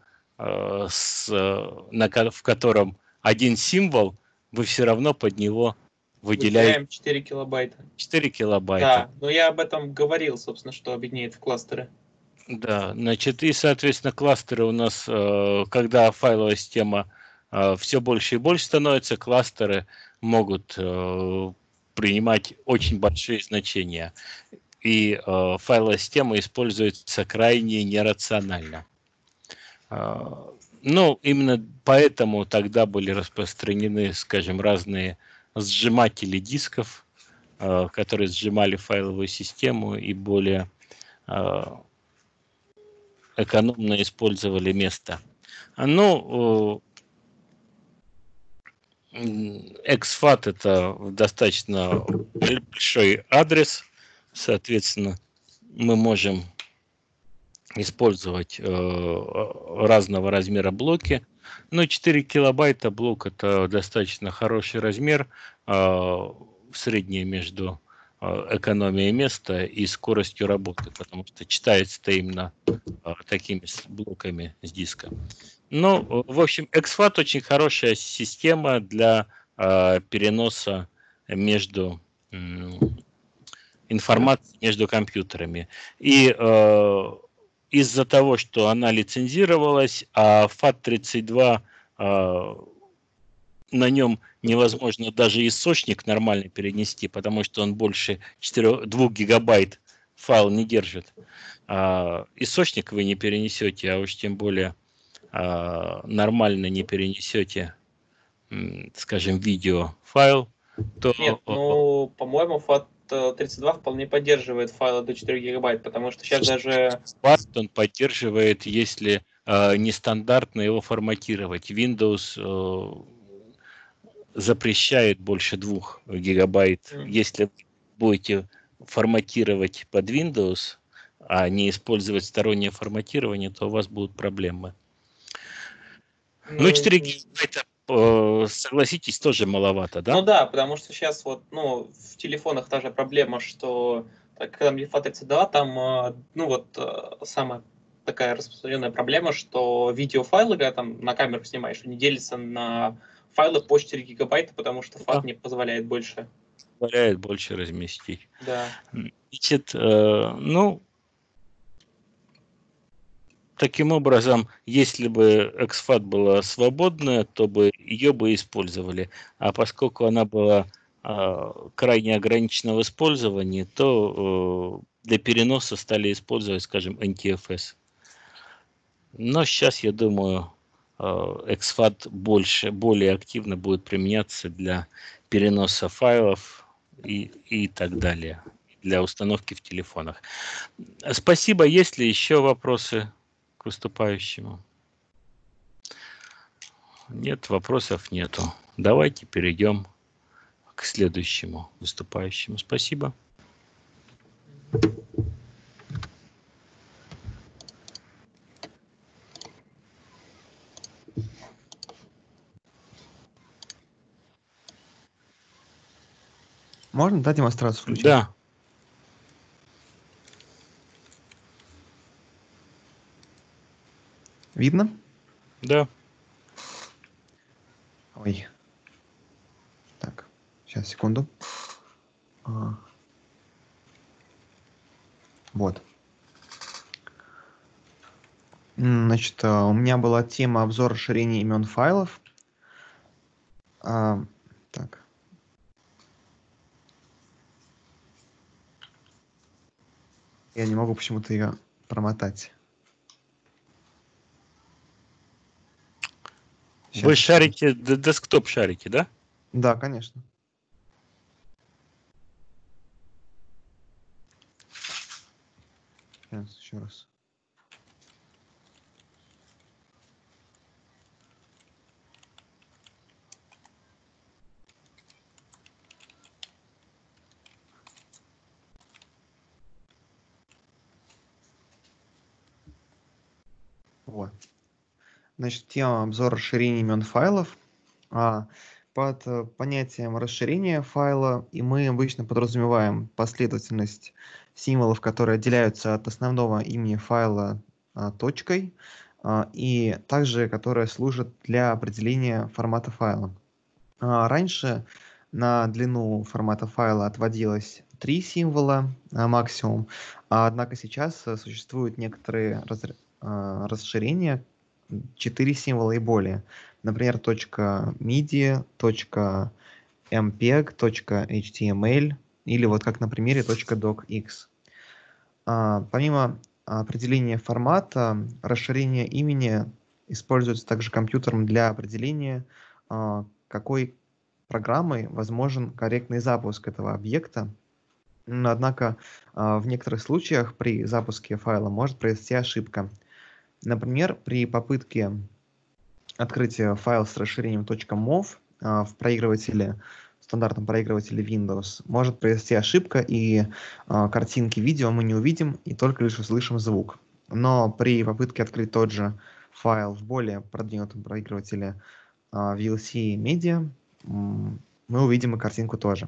в котором один символ, вы все равно под него выделяете 4 килобайта. 4 килобайта. Да, но я об этом говорил, собственно, что объединяет в кластеры. Да, значит, и, соответственно, кластеры у нас, когда файловая система все больше и больше становится, кластеры могут принимать очень большие значения. И файловая система используется крайне нерационально. Ну, именно поэтому тогда были распространены, скажем, разные сжиматели дисков, которые сжимали файловую систему и более экономно использовали место. Ну, exFAT это достаточно большой адрес, соответственно, мы можем использовать разного размера блоки. Но 4 килобайта блок это достаточно хороший размер, средний между экономией места и скоростью работы, потому что читается-то именно такими блоками с диска. Ну, в общем, exFAT очень хорошая система для переноса между информацией между компьютерами. И из-за того, что она лицензировалась, а FAT32 на нем невозможно даже источник нормально перенести, потому что он больше 2 гигабайт файл не держит. Источник вы не перенесете, а уж тем более нормально не перенесете, скажем, видеофайл. То... Нет, ну, по-моему, FAT32 вполне поддерживает файлы до 4 гигабайт, потому что сейчас даже... Он поддерживает, если нестандартно его форматировать. Windows запрещает больше 2 гигабайт. Если вы будете форматировать под Windows, а не использовать стороннее форматирование, то у вас будут проблемы. Ну, 4 гигабайта, согласитесь, тоже маловато, да? Ну да, потому что сейчас вот, ну, в телефонах та же проблема, что когда мне FAT32, там, ну вот, самая такая распространенная проблема, что видеофайлы, когда там на камеру снимаешь, не делятся на файлы по 4 гигабайта, потому что FAT не позволяет больше. Позволяет больше разместить. Да. Значит, ну, таким образом, если бы exFAT была свободная, то бы ее бы использовали. А поскольку она была крайне ограничена в использовании, то для переноса стали использовать, скажем, NTFS. Но сейчас, я думаю, exFAT более активно будет применяться для переноса файлов и так далее, для установки в телефонах. Спасибо. Есть ли еще вопросы к выступающему? Нет, вопросов нету. Давайте перейдем к следующему выступающему. Спасибо. Можно, да, демонстрацию включить? Да. Видно? Да. Ой. Так, сейчас, секунду. Вот. Значит, у меня была тема обзор расширения имен файлов. Так. Я не могу почему-то ее промотать. Вы шарите, десктоп шарите, да? Да, конечно. Сейчас, еще раз. Вот. Значит, тема обзор расширения имен файлов. Под понятием расширения файла и мы обычно подразумеваем последовательность символов, которые отделяются от основного имени файла точкой, и также которые служат для определения формата файла. Раньше на длину формата файла отводилось 3 символа максимум, однако сейчас существуют некоторые расширения, 4 символа и более. Например, .media, .mpeg, .html или вот как на примере .docx. Помимо определения формата, расширение имени используется также компьютером для определения, какой программой возможен корректный запуск этого объекта. Однако в некоторых случаях при запуске файла может произойти ошибка. Например, при попытке открытия файла с расширением .mov в проигрывателе, в стандартном проигрывателе Windows, может произойти ошибка, и картинки видео мы не увидим, и только лишь услышим звук. Но при попытке открыть тот же файл в более продвинутом проигрывателе VLC Media мы увидим и картинку тоже.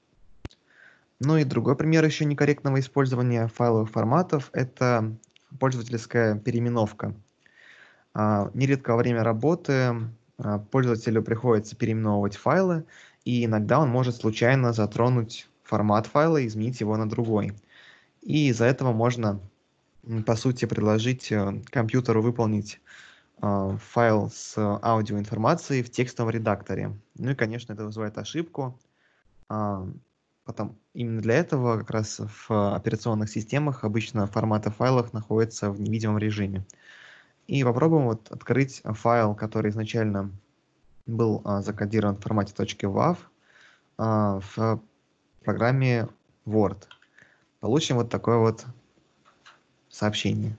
Ну и другой пример еще некорректного использования файловых форматов – это пользовательская переименовка. Нередко во время работы пользователю приходится переименовывать файлы, и иногда он может случайно затронуть формат файла и изменить его на другой. И из-за этого можно, по сути, предложить компьютеру выполнить файл с аудиоинформацией в текстовом редакторе. Ну и, конечно, это вызывает ошибку. Именно для этого как раз в операционных системах обычно форматы файлов находятся в невидимом режиме. И попробуем вот открыть файл, который изначально был закодирован в формате .wav в программе Word. Получим вот такое вот сообщение.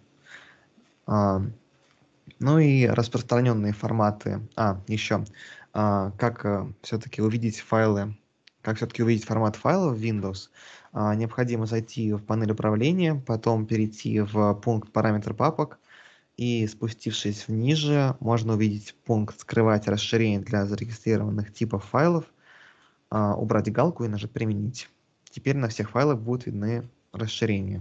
Ну и распространенные форматы. Еще как все-таки увидеть файлы, как все-таки увидеть формат файла в Windows, необходимо зайти в панель управления, потом перейти в пункт параметр папок, и спустившись ниже, можно увидеть пункт «Скрывать расширение для зарегистрированных типов файлов», убрать галку и нажать «Применить». Теперь на всех файлах будут видны расширения.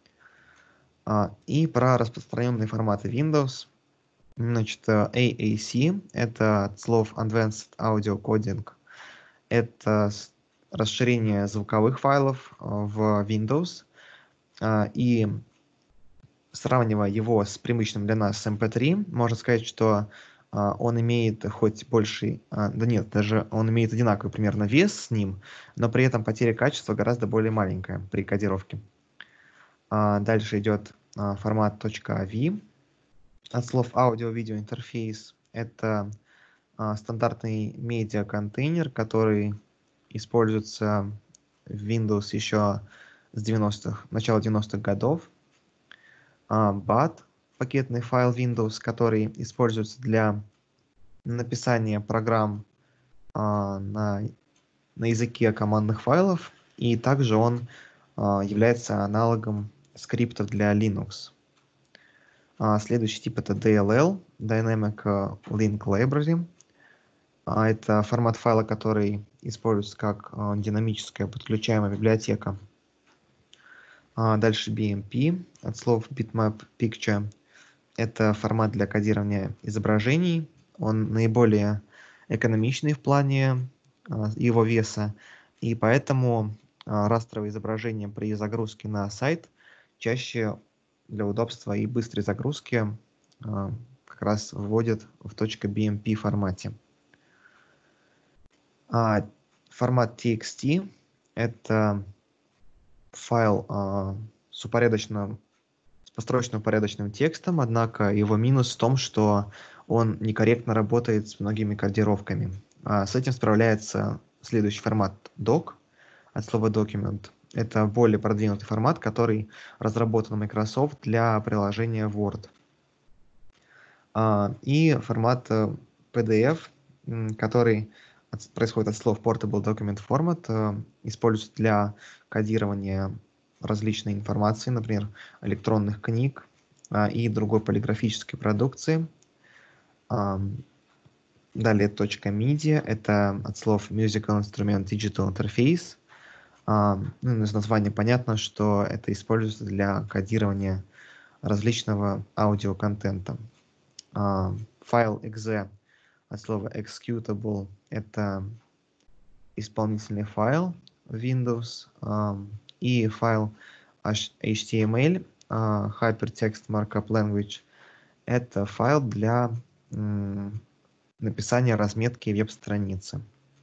И про распространенные форматы Windows. Значит, AAC – это от слов Advanced Audio Coding. Это расширение звуковых файлов в Windows. И сравнивая его с привычным для нас MP3, можно сказать, что он имеет хоть больший, даже он имеет одинаковый примерно вес с ним, но при этом потеря качества гораздо более маленькая при кодировке. Дальше идет формат .avi. От слов аудио-видео интерфейс. Это стандартный медиа-контейнер, который используется в Windows еще с начала 90-х годов. BAT – пакетный файл Windows, который используется для написания программ на языке командных файлов, и также он является аналогом скриптов для Linux. Следующий тип – это DLL – Dynamic Link Library. Это формат файла, который используется как динамическая подключаемая библиотека. Дальше BMP от слов Bitmap Picture. Это формат для кодирования изображений. Он наиболее экономичный в плане его веса, и поэтому растровые изображения при загрузке на сайт чаще для удобства и быстрой загрузки как раз вводят в .bmp формате. Формат TXT – это файл с построчным упорядоченным текстом, однако его минус в том, что он некорректно работает с многими кодировками. С этим справляется следующий формат doc от слова document. Это более продвинутый формат, который разработан Microsoft для приложения Word. И формат PDF, который происходит от слов Portable Document Format, используется для кодирования различной информации, например, электронных книг и другой полиграфической продукции. Далее .media, это от слов Musical Instrument Digital Interface. Из названия понятно, что это используется для кодирования различного аудиоконтента. Файл .exe от слова executable – это исполнительный файл в Windows, и файл HTML, Hypertext Markup Language – это файл для написания разметки веб-страницы.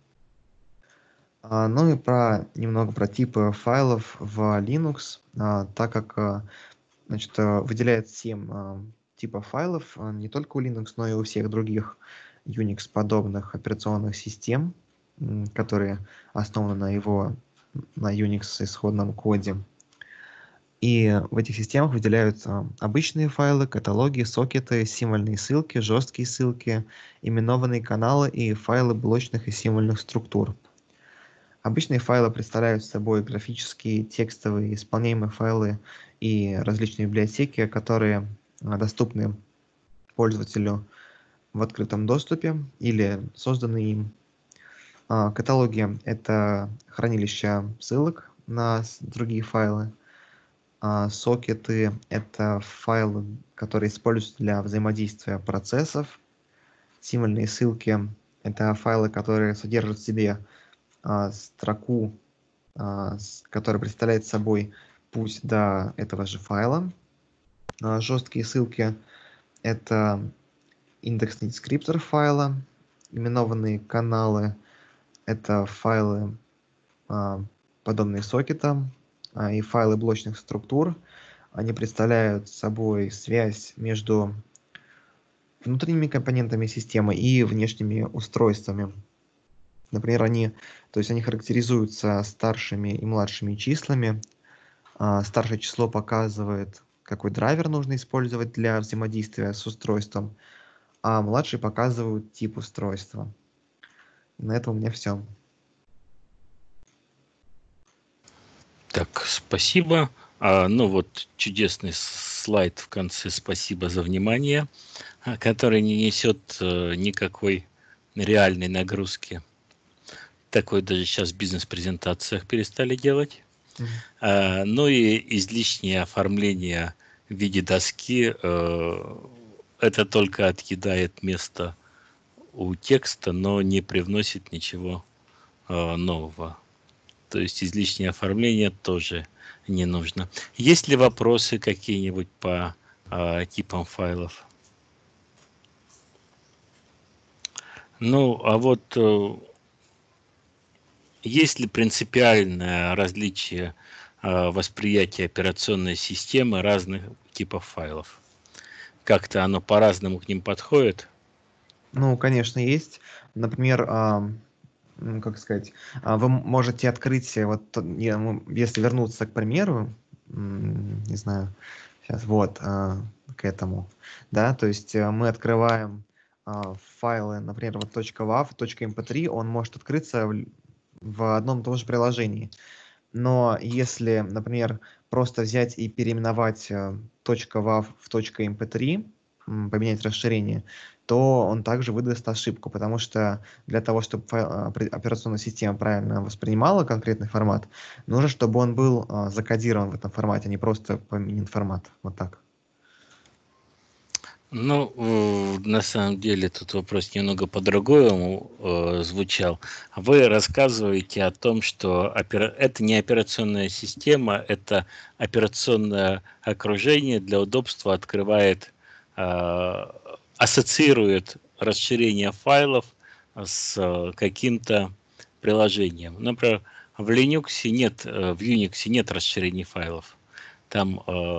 Ну и немного про типы файлов в Linux, так как выделяет 7 типов файлов не только у Linux, но и у всех других Unix-подобных операционных систем, которые основаны на Unix исходном коде. И в этих системах выделяются обычные файлы, каталоги, сокеты, символьные ссылки, жесткие ссылки, именованные каналы и файлы блочных и символьных структур. Обычные файлы представляют собой графические, текстовые, исполняемые файлы и различные библиотеки, которые доступны пользователю в открытом доступе или созданы им. Каталоги – это хранилища ссылок на другие файлы. Сокеты – это файлы, которые используются для взаимодействия процессов. Символьные ссылки – это файлы, которые содержат в себе строку, которая представляет собой путь до этого же файла. Жесткие ссылки – это индексный дескриптор файла. Именованные каналы – это файлы, подобные сокетам, и файлы блочных структур. Они представляют собой связь между внутренними компонентами системы и внешними устройствами. Например, они характеризуются старшими и младшими числами. Старшее число показывает, какой драйвер нужно использовать для взаимодействия с устройством, а младшие показывают тип устройства. На этом у меня все. Так, спасибо. Чудесный слайд в конце. Спасибо за внимание, который не несет никакой реальной нагрузки. Такой даже сейчас в бизнес-презентациях перестали делать. И излишнее оформление в виде доски это только отъедает место у текста, но не привносит ничего нового. То есть излишнее оформление тоже не нужно. Есть ли вопросы какие-нибудь по типам файлов? Есть ли принципиальное различие восприятия операционной системы разных типов файлов? Как-то оно по-разному к ним подходит? Конечно, есть. Например, вы можете открыть, если вернуться к примеру, не знаю, сейчас к этому, да, то есть мы открываем файлы, например, .wav, .mp3, он может открыться в одном и том же приложении. Но если, например, просто взять и переименовать .wav в .mp3, поменять расширение, то он также выдаст ошибку, потому что для того, чтобы операционная система правильно воспринимала конкретный формат, нужно, чтобы он был закодирован в этом формате, а не просто поменен формат. Вот так. Ну, на самом деле тут вопрос немного по-другому звучал. Вы рассказываете о том, что это не операционная система, это операционное окружение для удобства открывает, ассоциирует расширение файлов с каким-то приложением. Например, в Linux нет, в Unix нет расширений файлов. Там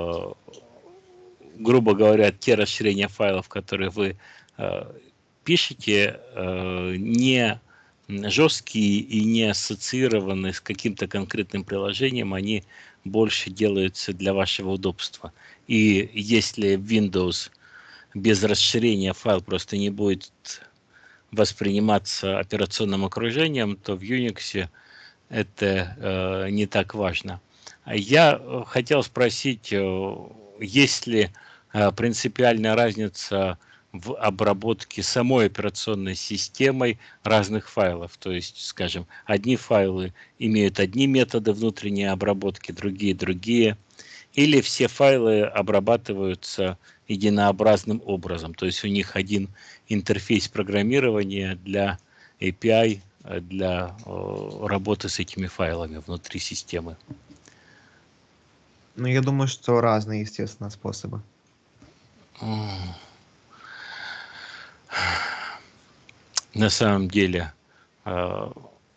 грубо говоря, те расширения файлов, которые вы пишете, не жесткие и не ассоциированы с каким-то конкретным приложением, они больше делаются для вашего удобства. И если Windows без расширения файл просто не будет восприниматься операционным окружением, то в Unix это не так важно. Я хотел спросить, есть ли принципиальная разница в обработке самой операционной системой разных файлов. То есть, скажем, одни файлы имеют одни методы внутренней обработки, другие другие. Или все файлы обрабатываются единообразным образом. То есть у них один интерфейс программирования для API, для работы с этими файлами внутри системы. Ну, я думаю, что разные, естественно, способы. На самом деле в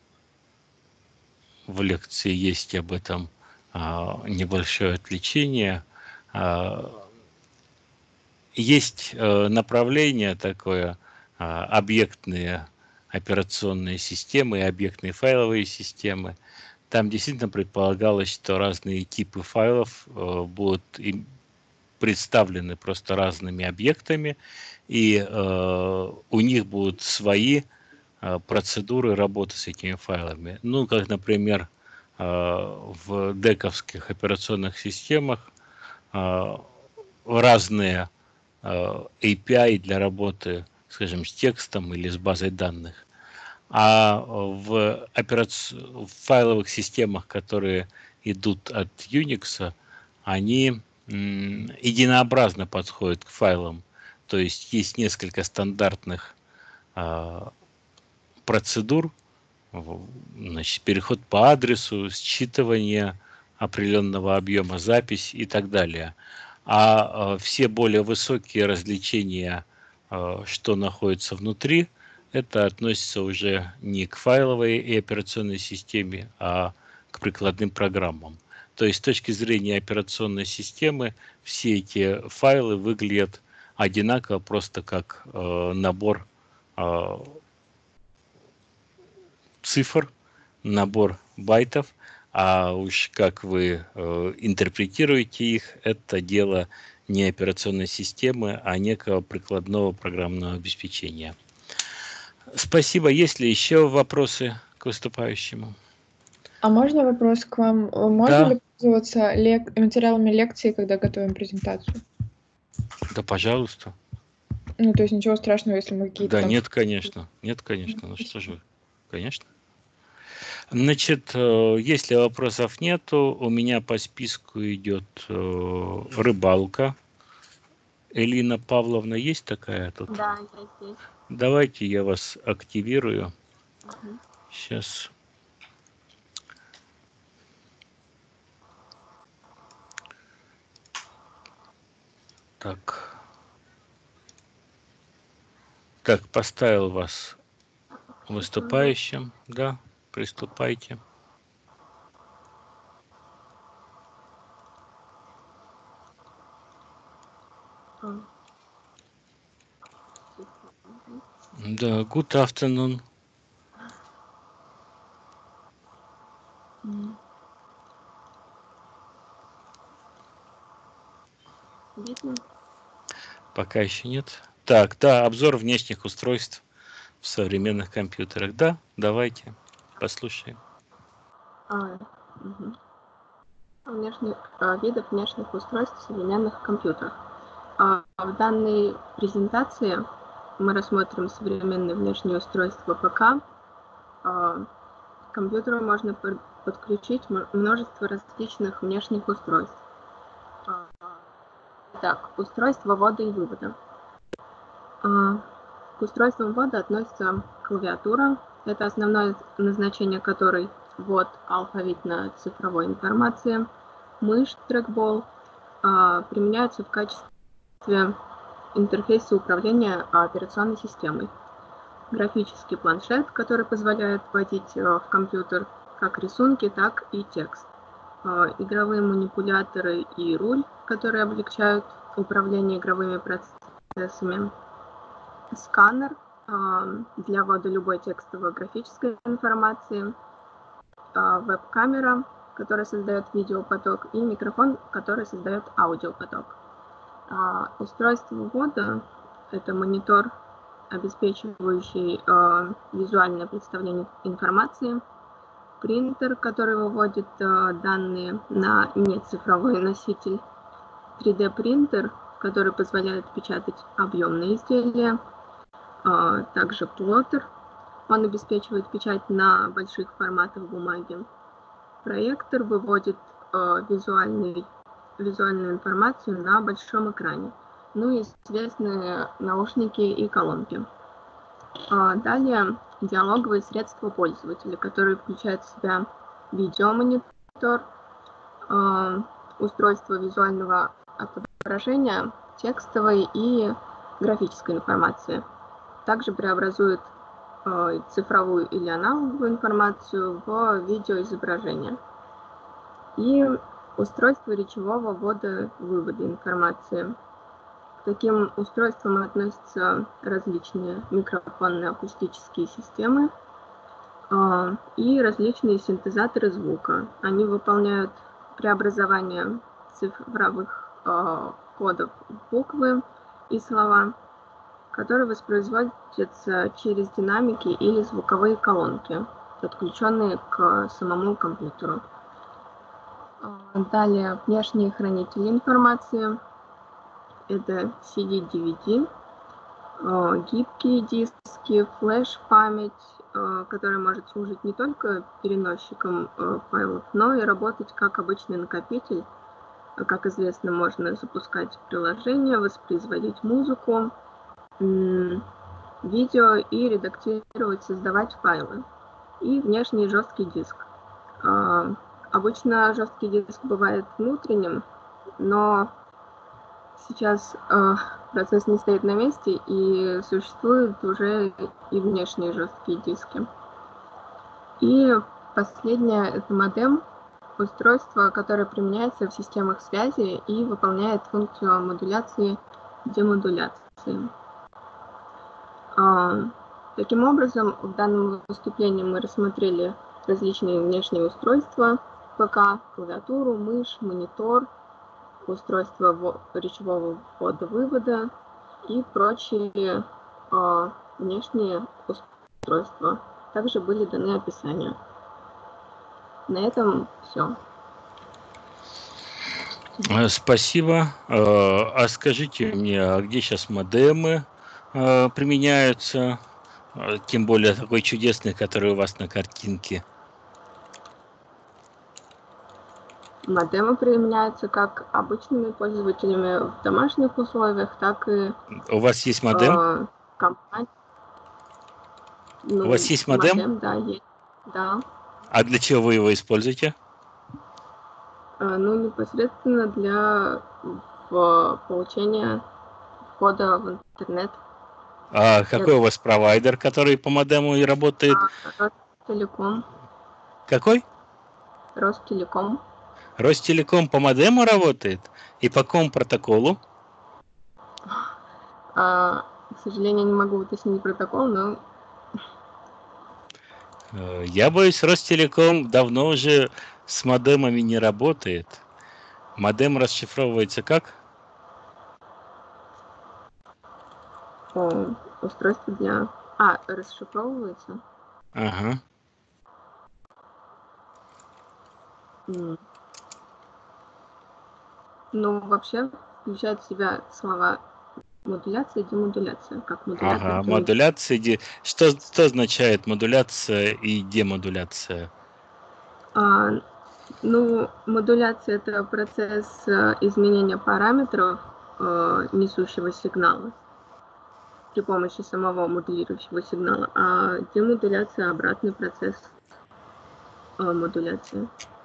лекции есть об этом небольшое отвлечение. Есть направление такое, объектные операционные системы и объектные файловые системы. Там действительно предполагалось, что разные типы файлов будут представлены просто разными объектами, и у них будут свои процедуры работы с этими файлами. Ну, как, например, в дековских операционных системах разные API для работы, скажем, с текстом или с базой данных. А в файловых системах, которые идут от Unix, они единообразно подходят к файлам. То есть есть несколько стандартных процедур, значит, переход по адресу, считывание определенного объема, запись и так далее. А все более высокие развлечения, что находится внутри, это относится уже не к файловой и операционной системе, а к прикладным программам. То есть с точки зрения операционной системы все эти файлы выглядят одинаково, просто как набор цифр, набор байтов, а уж как вы интерпретируете их, это дело не операционной системы, а некого прикладного программного обеспечения. Спасибо. Есть ли еще вопросы к выступающему? А можно вопрос к вам? Можно ли пользоваться материалами лекции, когда готовим презентацию? Да, пожалуйста. Ну, то есть ничего страшного, если мы какие-то... Да, нет, конечно. Нет, конечно. Ну что же вы? Конечно. Значит, если вопросов нету, у меня по списку идет рыбалка. Элина Павловна, есть такая тут? Да, я здесь. Давайте я вас активирую. Угу. Сейчас. Так. Так, поставил вас выступающим. Да, приступайте. Да, good afternoon. Видно? Пока еще нет. Так, да, обзор внешних устройств в современных компьютерах. Да, давайте послушаем. Видов внешних устройств в современных компьютерах. В данной презентации мы рассмотрим современные внешние устройства ПК, к компьютеру можно подключить множество различных внешних устройств. Итак, устройство ввода и вывода. К устройствам ввода относится клавиатура. Это основное назначение которой ввод алфавитно-цифровой информации. Мышь, трекбол применяются в качестве интерфейса управления операционной системой. Графический планшет, который позволяет вводить в компьютер как рисунки, так и текст. Игровые манипуляторы и руль, которые облегчают управление игровыми процессами. Сканер для ввода любой текстовой графической информации. Веб-камера, которая создает видеопоток, и микрофон, который создает аудиопоток. Устройство ввода – это монитор, обеспечивающий визуальное представление информации, принтер, который выводит данные на нецифровой носитель, 3D-принтер, который позволяет печатать объемные изделия, также плоттер, он обеспечивает печать на больших форматах бумаги. Проектор выводит визуальную информацию на большом экране. Ну и известные наушники и колонки. Далее диалоговые средства пользователя, которые включают в себя видеомонитор, устройство визуального отображения, текстовой и графической информации. Также преобразует цифровую или аналоговую информацию в видеоизображение. И устройство речевого ввода-вывода информации. К таким устройствам относятся различные микрофонные акустические системы и различные синтезаторы звука. Они выполняют преобразование цифровых кодов в буквы и слова, которые воспроизводятся через динамики или звуковые колонки, подключенные к самому компьютеру. Далее внешние хранители информации. Это CD-DVD, гибкие диски, флеш-память, которая может служить не только переносчиком файлов, но и работать как обычный накопитель. Как известно, можно запускать приложения, воспроизводить музыку, видео и редактировать, создавать файлы. И внешний жесткий диск. Обычно жесткий диск бывает внутренним, но сейчас процесс не стоит на месте, и существуют уже и внешние жесткие диски. И последнее – это модем, устройство, которое применяется в системах связи и выполняет функцию модуляции и демодуляции. Таким образом, в данном выступлении мы рассмотрели различные внешние устройства ПК, клавиатуру, мышь, монитор, устройство речевого ввода-вывода и прочие внешние устройства. Также были даны описания. На этом все. Спасибо. А скажите мне, а где сейчас модемы применяются? Тем более такой чудесный, который у вас на картинке. Модемы применяются как обычными пользователями в домашних условиях, так и... У вас есть модем? У вас есть модем? Модем, да, есть. Да. А для чего вы его используете? Непосредственно для получения входа в интернет. А какой у вас провайдер, который по модему и работает? Ростелеком. Какой? Ростелеком. Ростелеком по модему работает? И по какому протоколу? К сожалению, не могу уточнить протокол, но... Я боюсь, Ростелеком давно уже с модемами не работает. Модем расшифровывается как? Устройство для... расшифровывается? Ага. Вообще включает в себя слова Модуляция и демодуляция. Как модуляция. Ага, модуляция. Что означает модуляция и демодуляция? Ну, модуляция – это процесс изменения параметров несущего сигнала при помощи самого модулирующего сигнала, а демодуляция – обратный процесс модуляции.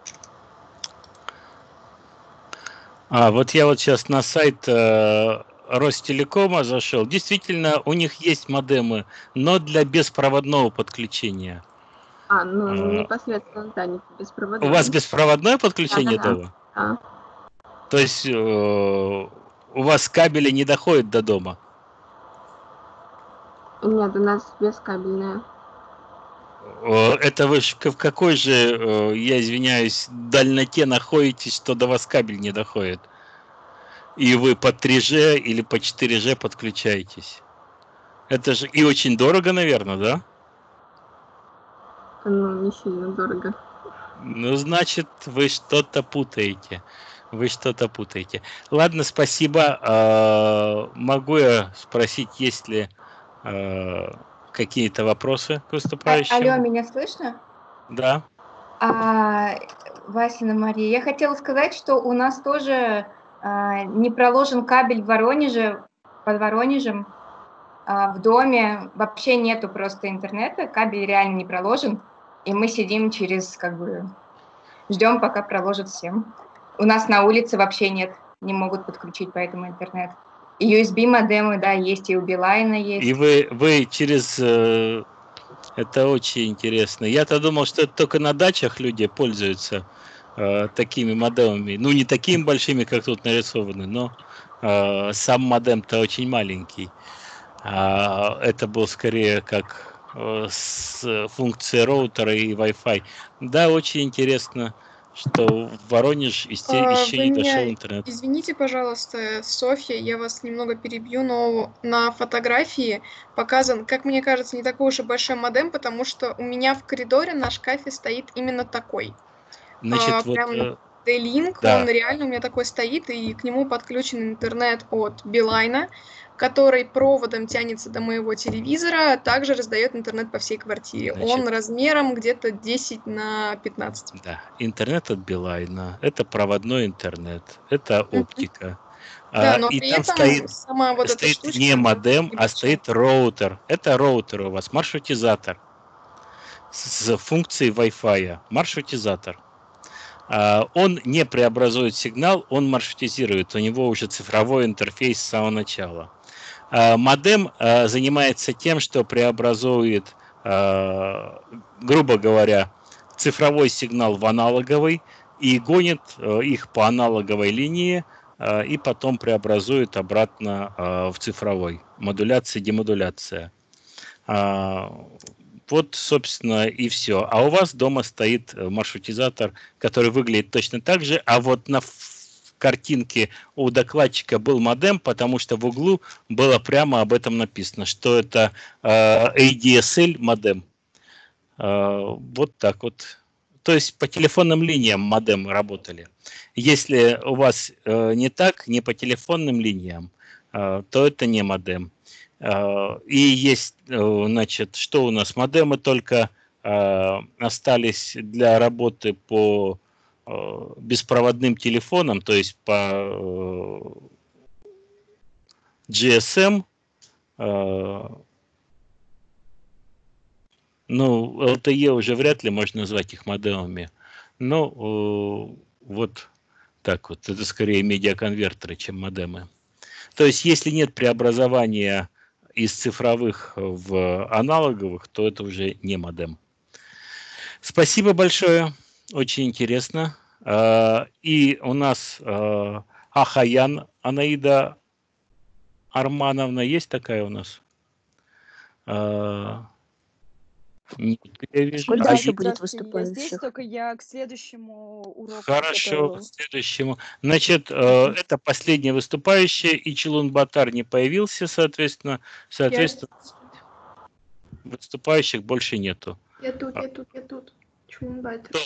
Вот я вот сейчас на сайт Ростелекома зашел. Действительно, у них есть модемы, но для беспроводного подключения. Непосредственно, да, не беспроводное. У вас беспроводное подключение дома? Да. То есть у вас кабели не доходят до дома? Нет, у нас бескабельное. Это вы в какой же, я извиняюсь, дальноте находитесь, что до вас кабель не доходит? И вы по 3G или по 4G подключаетесь? Это же и очень дорого, наверное, да? Ну, не сильно дорого. Ну, значит, вы что-то путаете. Ладно, спасибо. Могу я спросить, есть ли какие-то вопросы к выступающим? Алло, меня слышно? Да. Васина Мария, я хотела сказать, что у нас тоже не проложен кабель в Воронеже, под Воронежем. В доме вообще нету просто интернета, кабель реально не проложен, и мы сидим ждем, пока проложат всем. У нас на улице вообще нет, не могут подключить поэтому интернет. И USB-модемы, да, есть, и у Билайна есть. И вы через... Это очень интересно. Я-то думал, что это только на дачах люди пользуются такими модемами. Ну, не такими большими, как тут нарисованы, но сам модем-то очень маленький. Это был скорее как с функцией роутера и Wi-Fi. Да, очень интересно, что в Воронеж еще не дошел интернет. Извините, пожалуйста, Софья, я вас немного перебью, но на фотографии показан, как мне кажется, не такой уж и большой модем, потому что у меня в коридоре на шкафе стоит именно такой. Значит, прям D-Link, да. Он реально у меня такой стоит, и к нему подключен интернет от Билайна, который проводом тянется до моего телевизора, а также раздает интернет по всей квартире. Он размером где-то 10 на 15. Да, интернет от Билайна, это проводной интернет, это оптика. Да, но и при там этом сама вот эта штучка, не модем, а стоит роутер. Это роутер у вас, маршрутизатор с функцией Wi-Fi, маршрутизатор. Он не преобразует сигнал, он маршрутизирует, у него уже цифровой интерфейс с самого начала. Модем занимается тем, что преобразует, грубо говоря, цифровой сигнал в аналоговый и гонит их по аналоговой линии и потом преобразует обратно в цифровой. Модуляция, демодуляция. Вот, собственно, и все. А у вас дома стоит маршрутизатор, который выглядит точно так же, а вот на картинке у докладчика был модем, потому что в углу было прямо об этом написано, что это ADSL модем. Вот так вот. То есть по телефонным линиям модемы работали. Если у вас не так, не по телефонным линиям, то это не модем. И есть, значит, что у нас? Модемы только остались для работы по беспроводным телефонам, то есть по GSM. Ну, LTE уже вряд ли можно назвать их модемами. Но вот так вот. Это скорее медиаконвертеры, чем модемы. То есть, если нет преобразования из цифровых в аналоговых, то это уже не модем. Спасибо большое. Очень интересно. И у нас Ахаян Анаида Армановна. Есть такая у нас? Нет, я вижу. Сколько еще будет выступающих? Я здесь, только я к следующему уроку. Хорошо, к следующему. Значит, это последний выступающий, и Чилун Батар не появился, соответственно, выступающих больше нету. Я тут. Чилун Батар.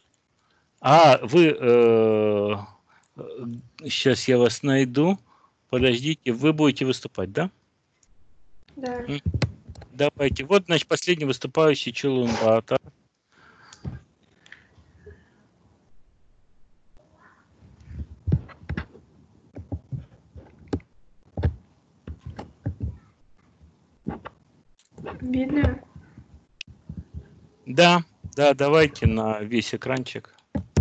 Вы... сейчас я вас найду. Подождите, вы будете выступать, да? Да. Давайте. Вот, значит, последний выступающий Чулунбата. Видно? Да, давайте на весь экранчик.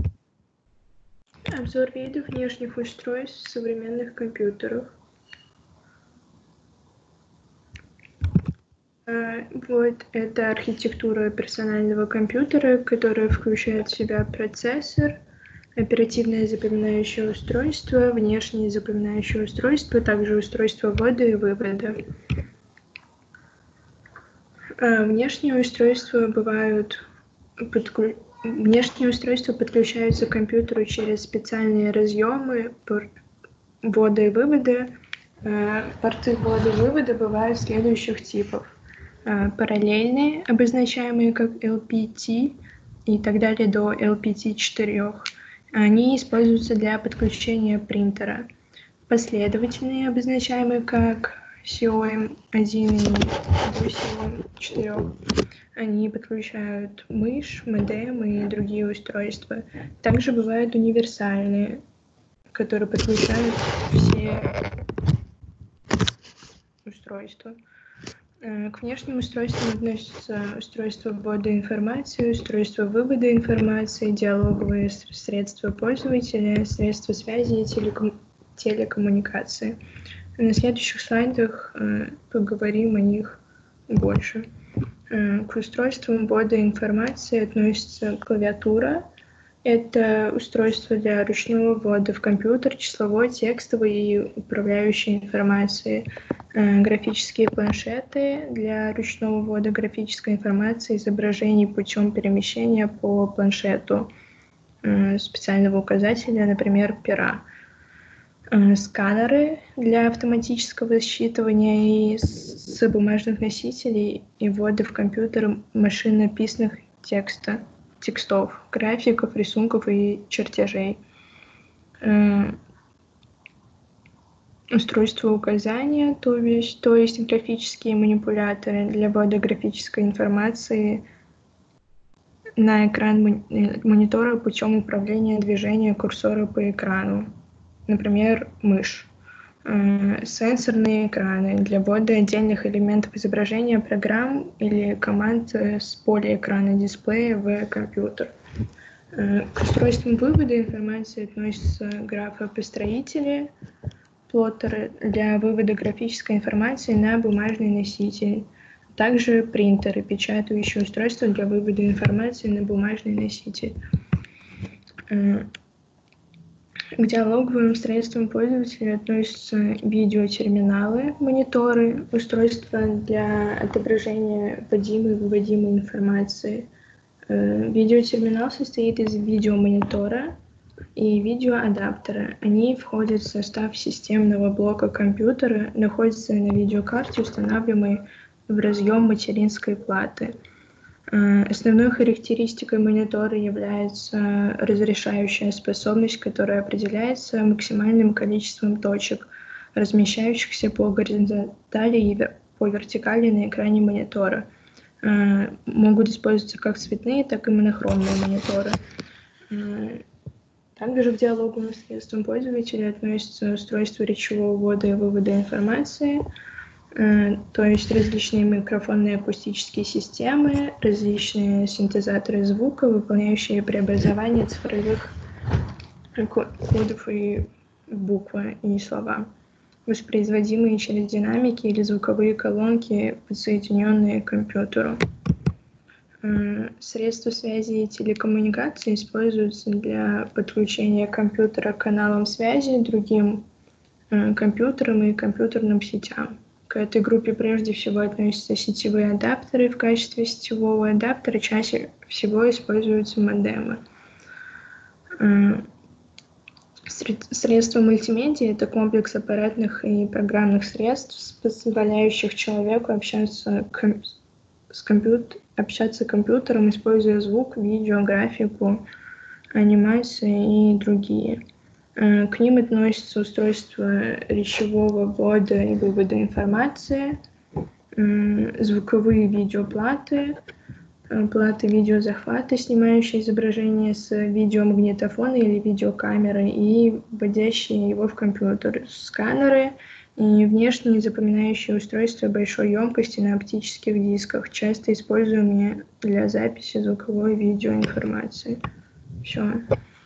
Обзор видов внешних устройств в современных компьютерах. Вот это архитектура персонального компьютера, которая включает в себя процессор, оперативное запоминающее устройство, внешнее запоминающее устройство, также устройство ввода и вывода. Внешние устройства подключаются к компьютеру через специальные разъемы ввода и вывода. Порты ввода и вывода бывают следующих типов. Параллельные, обозначаемые как LPT и так далее до LPT4. Они используются для подключения принтера. Последовательные, обозначаемые как COM1 и до COM4. Они подключают мышь, модем и другие устройства. Также бывают универсальные, которые подключают все устройства. К внешним устройствам относятся устройства ввода информации, устройства вывода информации, диалоговые средства пользователя, средства связи и телекоммуникации. На следующих слайдах поговорим о них больше. К устройствам ввода информации относится клавиатура. Это устройство для ручного ввода в компьютер числовой, текстовой и управляющей информации. Графические планшеты для ручного ввода графической информации, изображений путем перемещения по планшету специального указателя, например, пера. Сканеры для автоматического считывания с бумажных носителей и ввода в компьютер машинописных текстов, графиков, рисунков и чертежей. Устройство указания, то есть графические манипуляторы для ввода графической информации на экран монитора путем управления движения курсора по экрану. Например, мышь. Сенсорные экраны для ввода отдельных элементов изображения программ или команд с поля экрана дисплея в компьютер. К устройствам вывода информации относятся графопостроители, плоттеры для вывода графической информации на бумажный носитель, также принтеры, печатающие устройства для вывода информации на бумажный носитель. К диалоговым средствам пользователя относятся видеотерминалы, мониторы, устройства для отображения вводимой и выводимой информации. Видеотерминал состоит из видеомонитора и видеоадаптера. Они входят в состав системного блока компьютера, находятся на видеокарте, устанавливаемой в разъем материнской платы. Основной характеристикой монитора является разрешающая способность, которая определяется максимальным количеством точек, размещающихся по горизонтали и по вертикали на экране монитора. Могут использоваться как цветные, так и монохромные мониторы. Также к диалоговым средствам пользователя относятся устройства речевого ввода и вывода информации, то есть различные микрофонные акустические системы, различные синтезаторы звука, выполняющие преобразование цифровых кодов и буквы и слова, воспроизводимые через динамики или звуковые колонки, подсоединенные к компьютеру. Средства связи и телекоммуникации используются для подключения компьютера к каналам связи, другим компьютерам и компьютерным сетям. К этой группе прежде всего относятся сетевые адаптеры. В качестве сетевого адаптера чаще всего используются модемы. Средства мультимедиа – это комплекс аппаратных и программных средств, позволяющих человеку общаться с компьютером, используя звук, видео, графику, анимацию и другие. К ним относятся устройства речевого ввода и вывода информации, звуковые видеоплаты, платы видеозахвата, снимающие изображение с видеомагнитофона или видеокамеры и вводящие его в компьютер, сканеры и внешние запоминающие устройства большой емкости на оптических дисках, часто используемые для записи звуковой и видеоинформации. Все.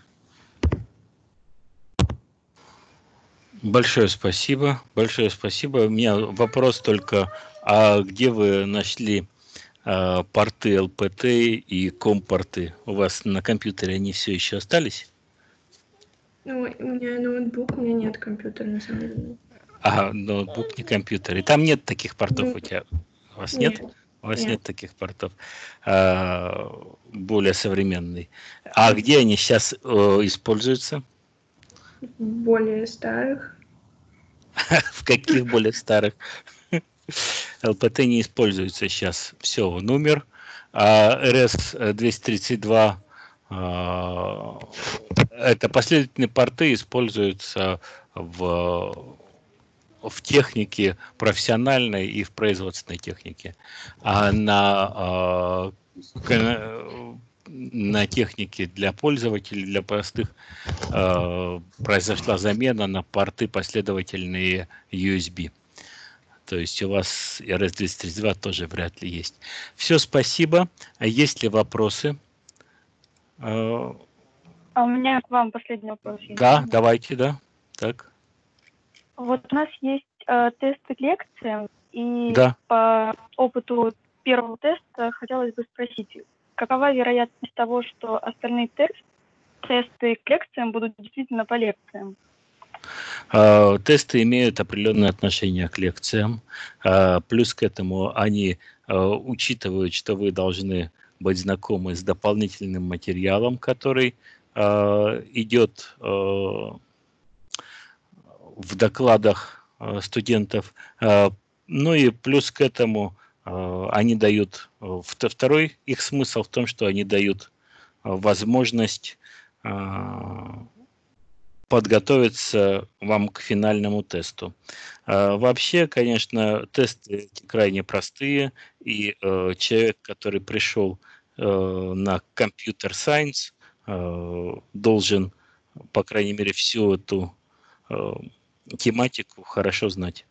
Большое спасибо. Большое спасибо. У меня вопрос только, а где вы нашли порты ЛПТ и COM-порты? У вас на компьютере они все еще остались? Ну, у меня ноутбук, у меня нет компьютера на самом деле. А, ноутбук, не компьютер. И там нет таких портов у тебя? У вас нет? У вас нет таких портов. Более современный. А где они сейчас используются? В более старых. В каких более старых? ЛПТ не используется сейчас. Все, он умер. А RS-232 это последовательные порты, используются в технике профессиональной и в производственной технике. А на технике для пользователей, для простых, произошла замена на порты последовательные USB. То есть у вас RS-232 тоже вряд ли есть. Все, спасибо. А есть ли вопросы? А у меня к вам последний вопрос. Да, давайте, да. Так. Вот у нас есть тесты к лекциям, и да. По опыту первого теста хотелось бы спросить, какова вероятность того, что остальные тесты к лекциям будут действительно по лекциям? Тесты имеют определенное отношение к лекциям. Плюс к этому они учитывают, что вы должны быть знакомы с дополнительным материалом, который идет в докладах студентов. Ну и плюс к этому они дают, второй их смысл в том, что они дают возможность подготовиться вам к финальному тесту. Вообще, конечно, тесты крайне простые, и человек, который пришел на Computer Science, должен, по крайней мере, всю эту тематику хорошо знать.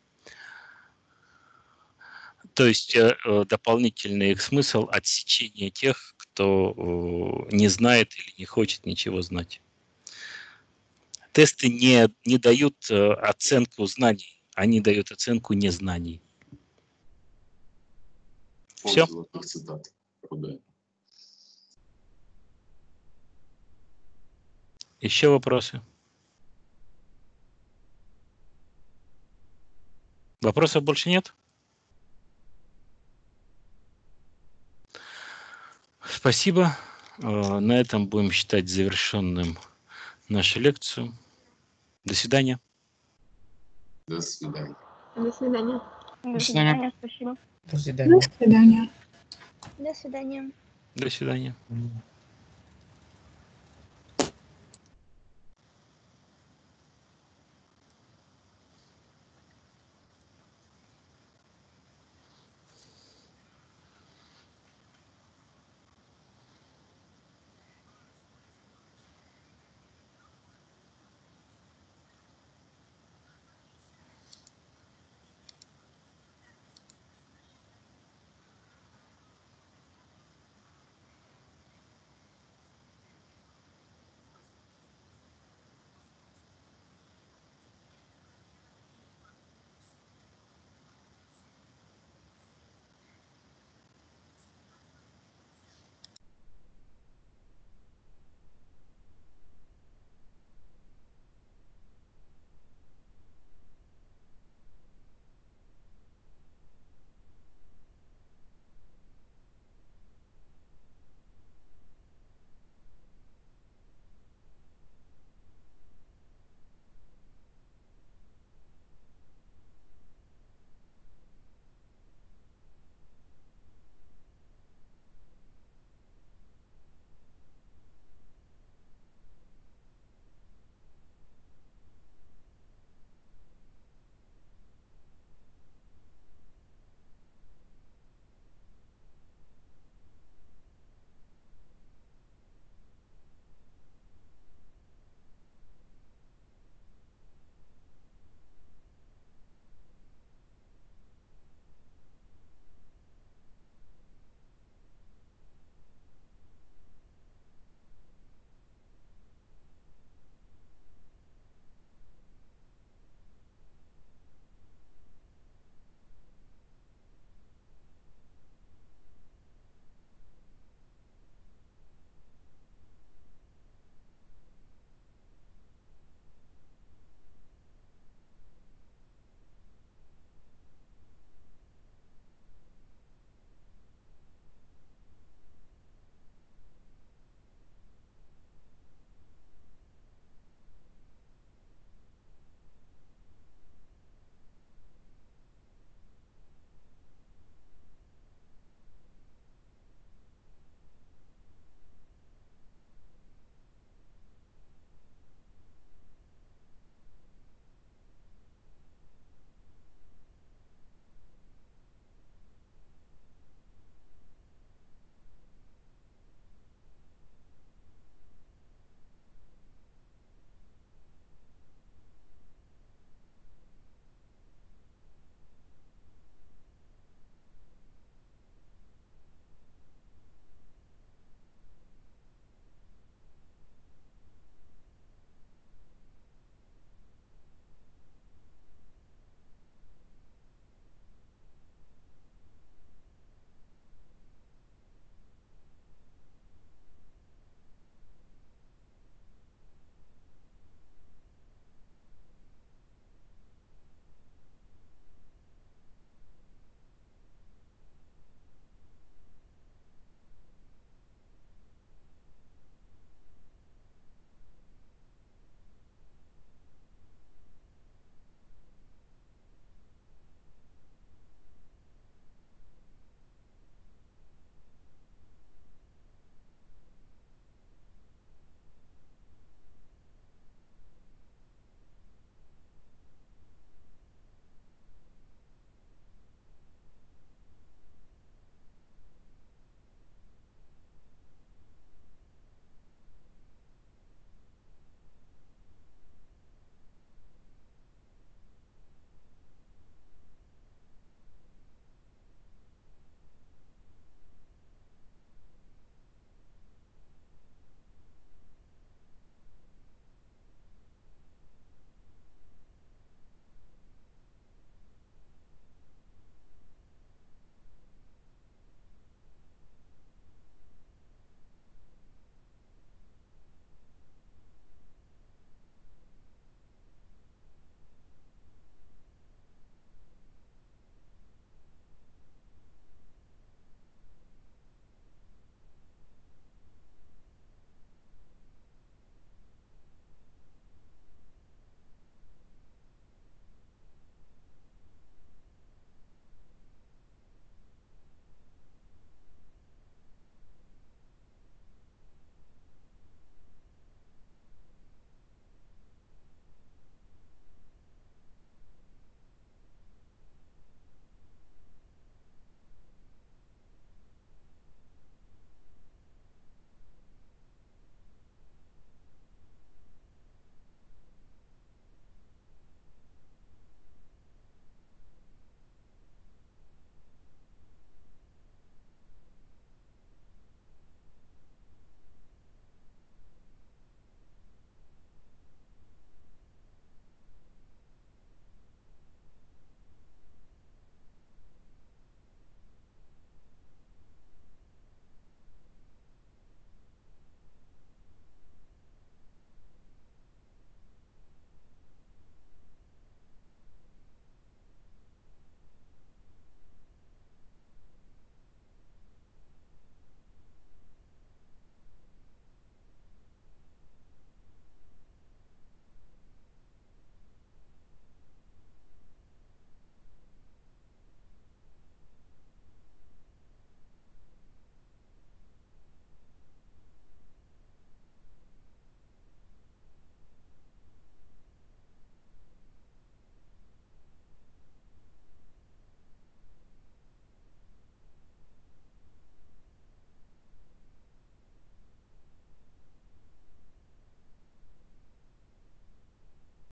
То есть дополнительный их смысл — отсечение тех, кто не знает или не хочет ничего знать. Тесты не дают оценку знаний, они дают оценку незнаний. Все? Еще вопросы? Вопросов больше нет? Спасибо. На этом будем считать завершенным нашу лекцию. До свидания. До свидания. До свидания. До свидания, спасибо. До свидания. До свидания. До свидания. До свидания.